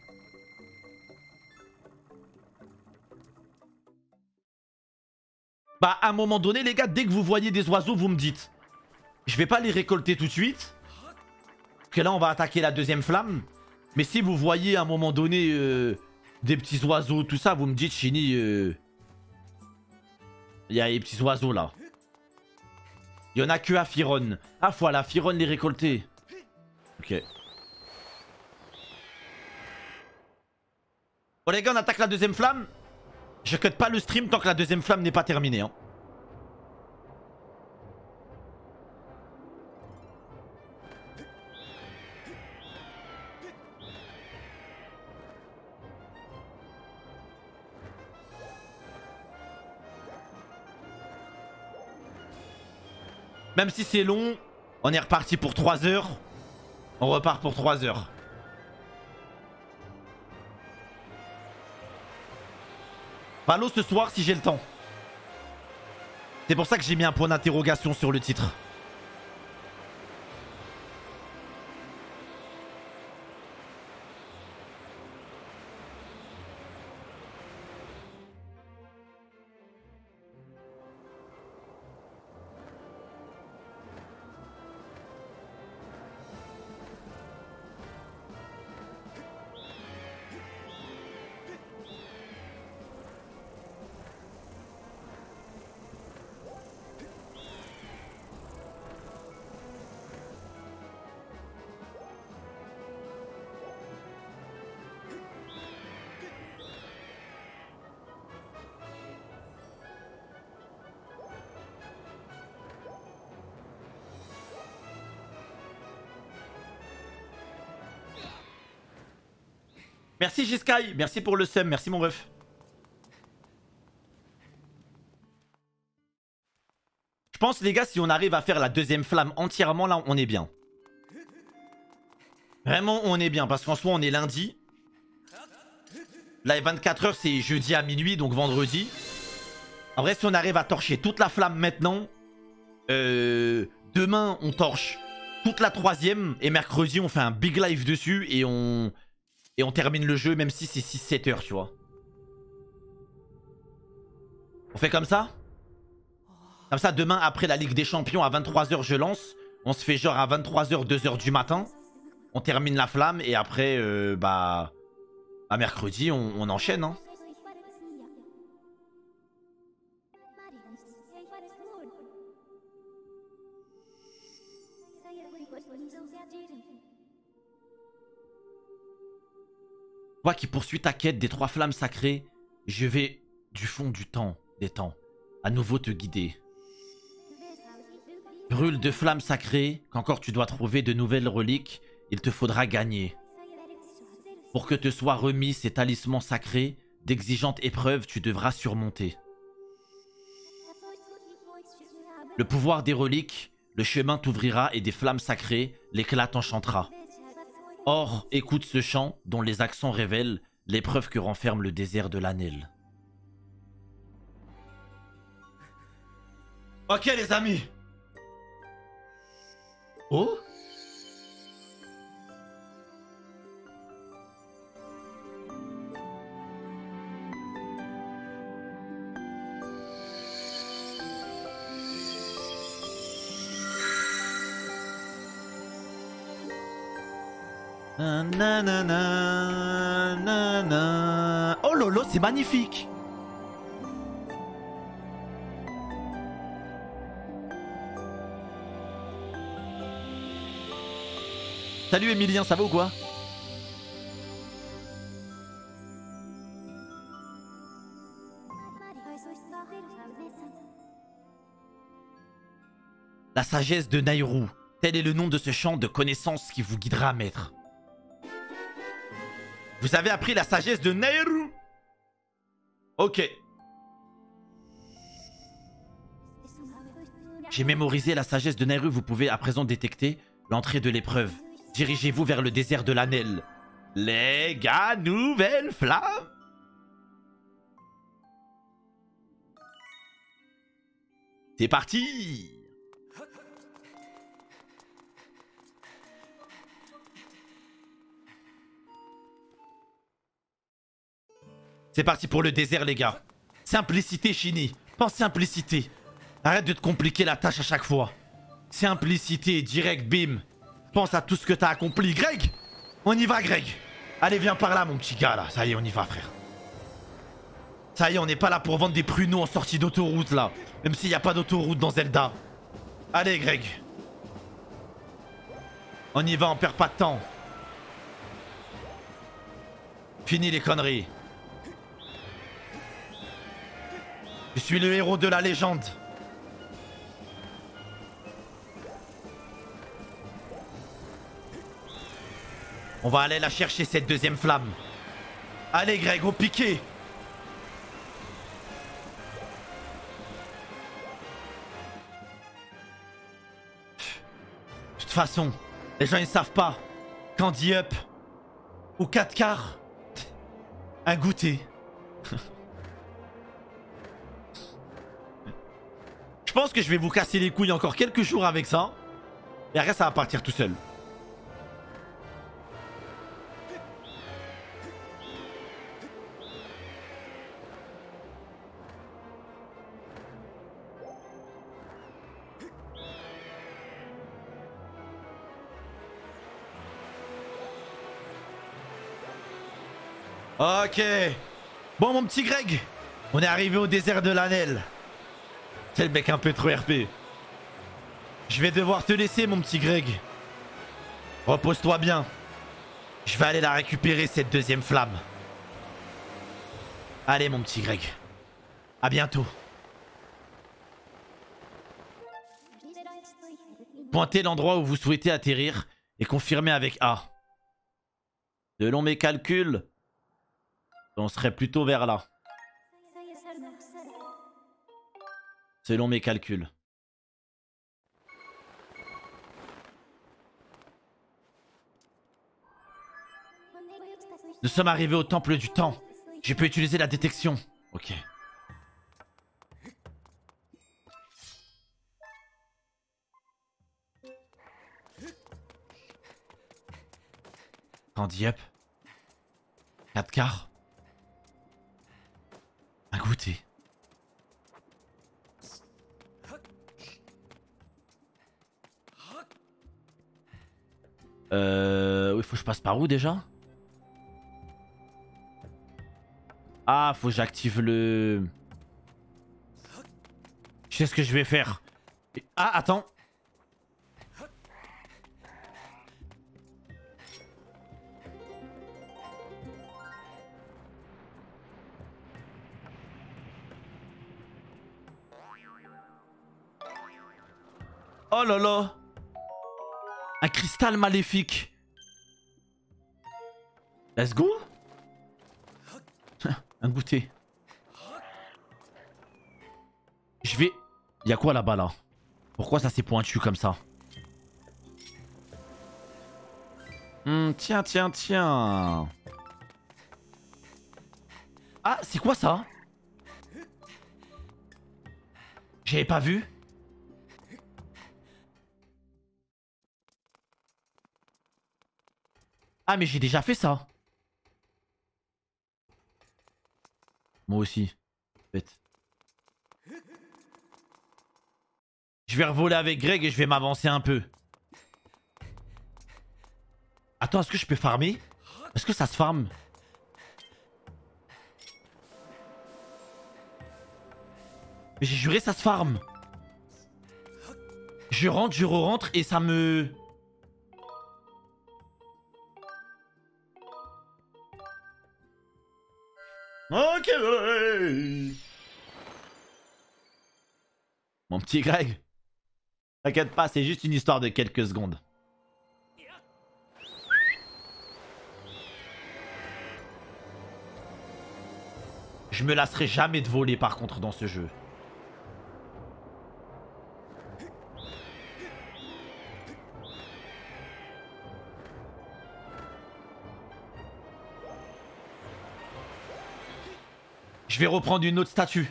Bah, à un moment donné, les gars, dès que vous voyez des oiseaux, vous me dites. Je vais pas les récolter tout de suite. Parce que là, on va attaquer la deuxième flamme. Mais si vous voyez à un moment donné des petits oiseaux, tout ça, vous me dites, Chini, il y a les petits oiseaux là. Il y en a que à Firon. Ah, voilà, Firon les récolter. Ok. Bon, les gars, on attaque la deuxième flamme. Je cut pas le stream tant que la deuxième flamme n'est pas terminée. Hein. Même si c'est long, on est reparti pour 3 heures. On repart pour 3 heures. Palo ce soir si j'ai le temps. C'est pour ça que j'ai mis un point d'interrogation sur le titre. Merci Giskai, merci pour le sum, merci mon ref. Je pense les gars si on arrive à faire la deuxième flamme entièrement là on est bien. Vraiment on est bien parce qu'en soi on est lundi. Là 24 heures c'est jeudi à minuit donc vendredi. En vrai si on arrive à torcher toute la flamme maintenant. Demain on torche toute la troisième et mercredi on fait un big live dessus et on termine le jeu même si c'est 6-7 heures tu vois. On fait comme ça? Comme ça demain après la Ligue des Champions à 23 heures je lance. On se fait genre à 23 heures 2 heures du matin. On termine la flamme et après bah à mercredi on enchaîne hein. Toi qui poursuis ta quête des 3 flammes sacrées, je vais du fond du temps, des temps, à nouveau te guider. Brûle 2 flammes sacrées, qu'encore tu dois trouver de nouvelles reliques, il te faudra gagner. Pour que te soient remis ces talismans sacrés, d'exigeantes épreuves tu devras surmonter. Le pouvoir des reliques, le chemin t'ouvrira et des flammes sacrées, l'éclat t'enchantera. Or, écoute ce chant dont les accents révèlent l'épreuve que renferme le désert de l'Anel. Ok les amis. Oh. Oh lolo, c'est magnifique. Salut Emilien, ça va ou quoi? La sagesse de Nairou. Tel est le nom de ce champ de connaissances qui vous guidera, maître. Vous avez appris la sagesse de Nairou? Ok. J'ai mémorisé la sagesse de Nairou. Vous pouvez à présent détecter l'entrée de l'épreuve. Dirigez-vous vers le désert de l'Anel. Les gars, nouvelle flamme. C'est parti. C'est parti pour le désert, les gars. Simplicité, Shini. Pense simplicité. Arrête de te compliquer la tâche à chaque fois. Simplicité, direct, bim. Pense à tout ce que t'as accompli. Greg, on y va, Greg. Allez, viens par là, mon petit gars, là. Ça y est, on y va, frère. Ça y est, on n'est pas là pour vendre des pruneaux en sortie d'autoroute, là. Même s'il n'y a pas d'autoroute dans Zelda. Allez, Greg. On y va, on perd pas de temps. Fini les conneries. Je suis le héros de la légende. On va aller la chercher, cette deuxième flamme. Allez, Greg, au piqué. De toute façon, les gens ils savent pas. Candy Up ou 4 quarts. Un goûter. Je pense que je vais vous casser les couilles encore quelques jours avec ça. Et après ça va partir tout seul. Ok. Bon, mon petit Greg, on est arrivé au désert de l'Anel. C'est le mec un peu trop RP. Je vais devoir te laisser, mon petit Greg. Repose-toi bien. Je vais aller la récupérer, cette deuxième flamme. Allez, mon petit Greg. À bientôt. Pointez l'endroit où vous souhaitez atterrir et confirmez avec A. Selon mes calculs, on serait plutôt vers là. Selon mes calculs. Nous sommes arrivés au temple du temps. Je peux utiliser la détection. Ok. Candy Up. 4 quarts. Un goûter. Oui, faut que je passe par où déjà? Ah, faut que j'active le... Je sais ce que je vais faire. Ah, attends. Oh là là. Un cristal maléfique. Let's go. Un goûter. Je vais... Il y a quoi là-bas là? Pourquoi ça s'est pointu comme ça? Tiens, tiens, tiens. Ah, c'est quoi ça? J'avais pas vu. Ah, mais j'ai déjà fait ça. Moi aussi. Bête. Je vais revoler avec Greg et je vais m'avancer un peu. Attends, est-ce que je peux farmer? Est-ce que ça se farme? Mais j'ai juré ça se farme. Je rentre, je re-rentre et ça me... Ok. Mon petit Greg. T'inquiète pas, c'est juste une histoire de quelques secondes. Je me lasserai jamais de voler par contre dans ce jeu. Je vais reprendre une autre statue.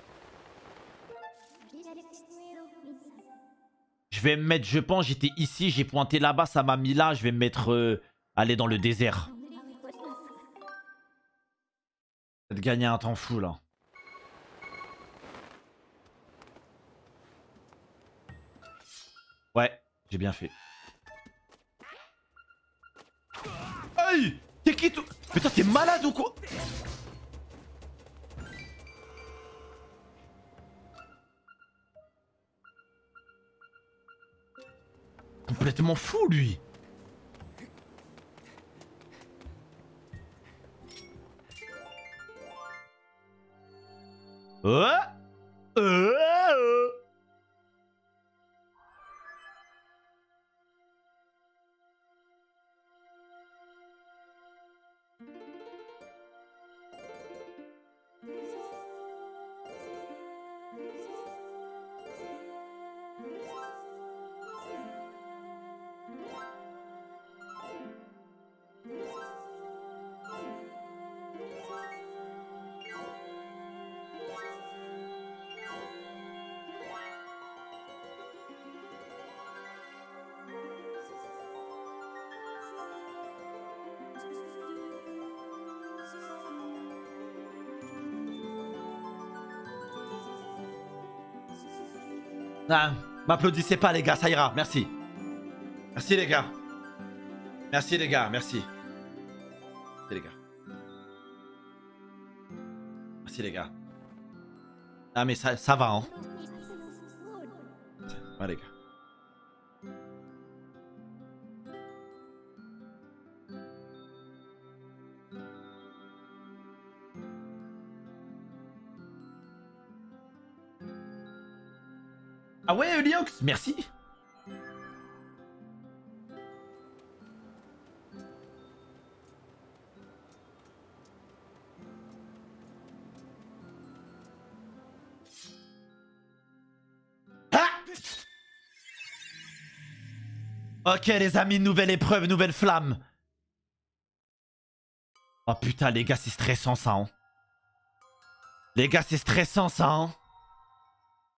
Je vais me mettre, je pense, j'étais ici, j'ai pointé là-bas, ça m'a mis là. Je vais me mettre, aller dans le désert. de gagner un temps fou là. Ouais, j'ai bien fait. Aïe! T'es qui toi? Putain, t'es malade ou quoi? Complètement fou lui. Euh. Ah, m'applaudissez pas les gars, ça ira, merci. Merci les gars. Merci les gars, merci. Merci les gars. Merci les gars. Ah mais ça va hein. Ouais les gars. Ah ouais Liox, merci. Ok les amis, nouvelle épreuve, nouvelle flamme. Oh putain les gars, c'est stressant ça hein. Les gars, c'est stressant ça hein.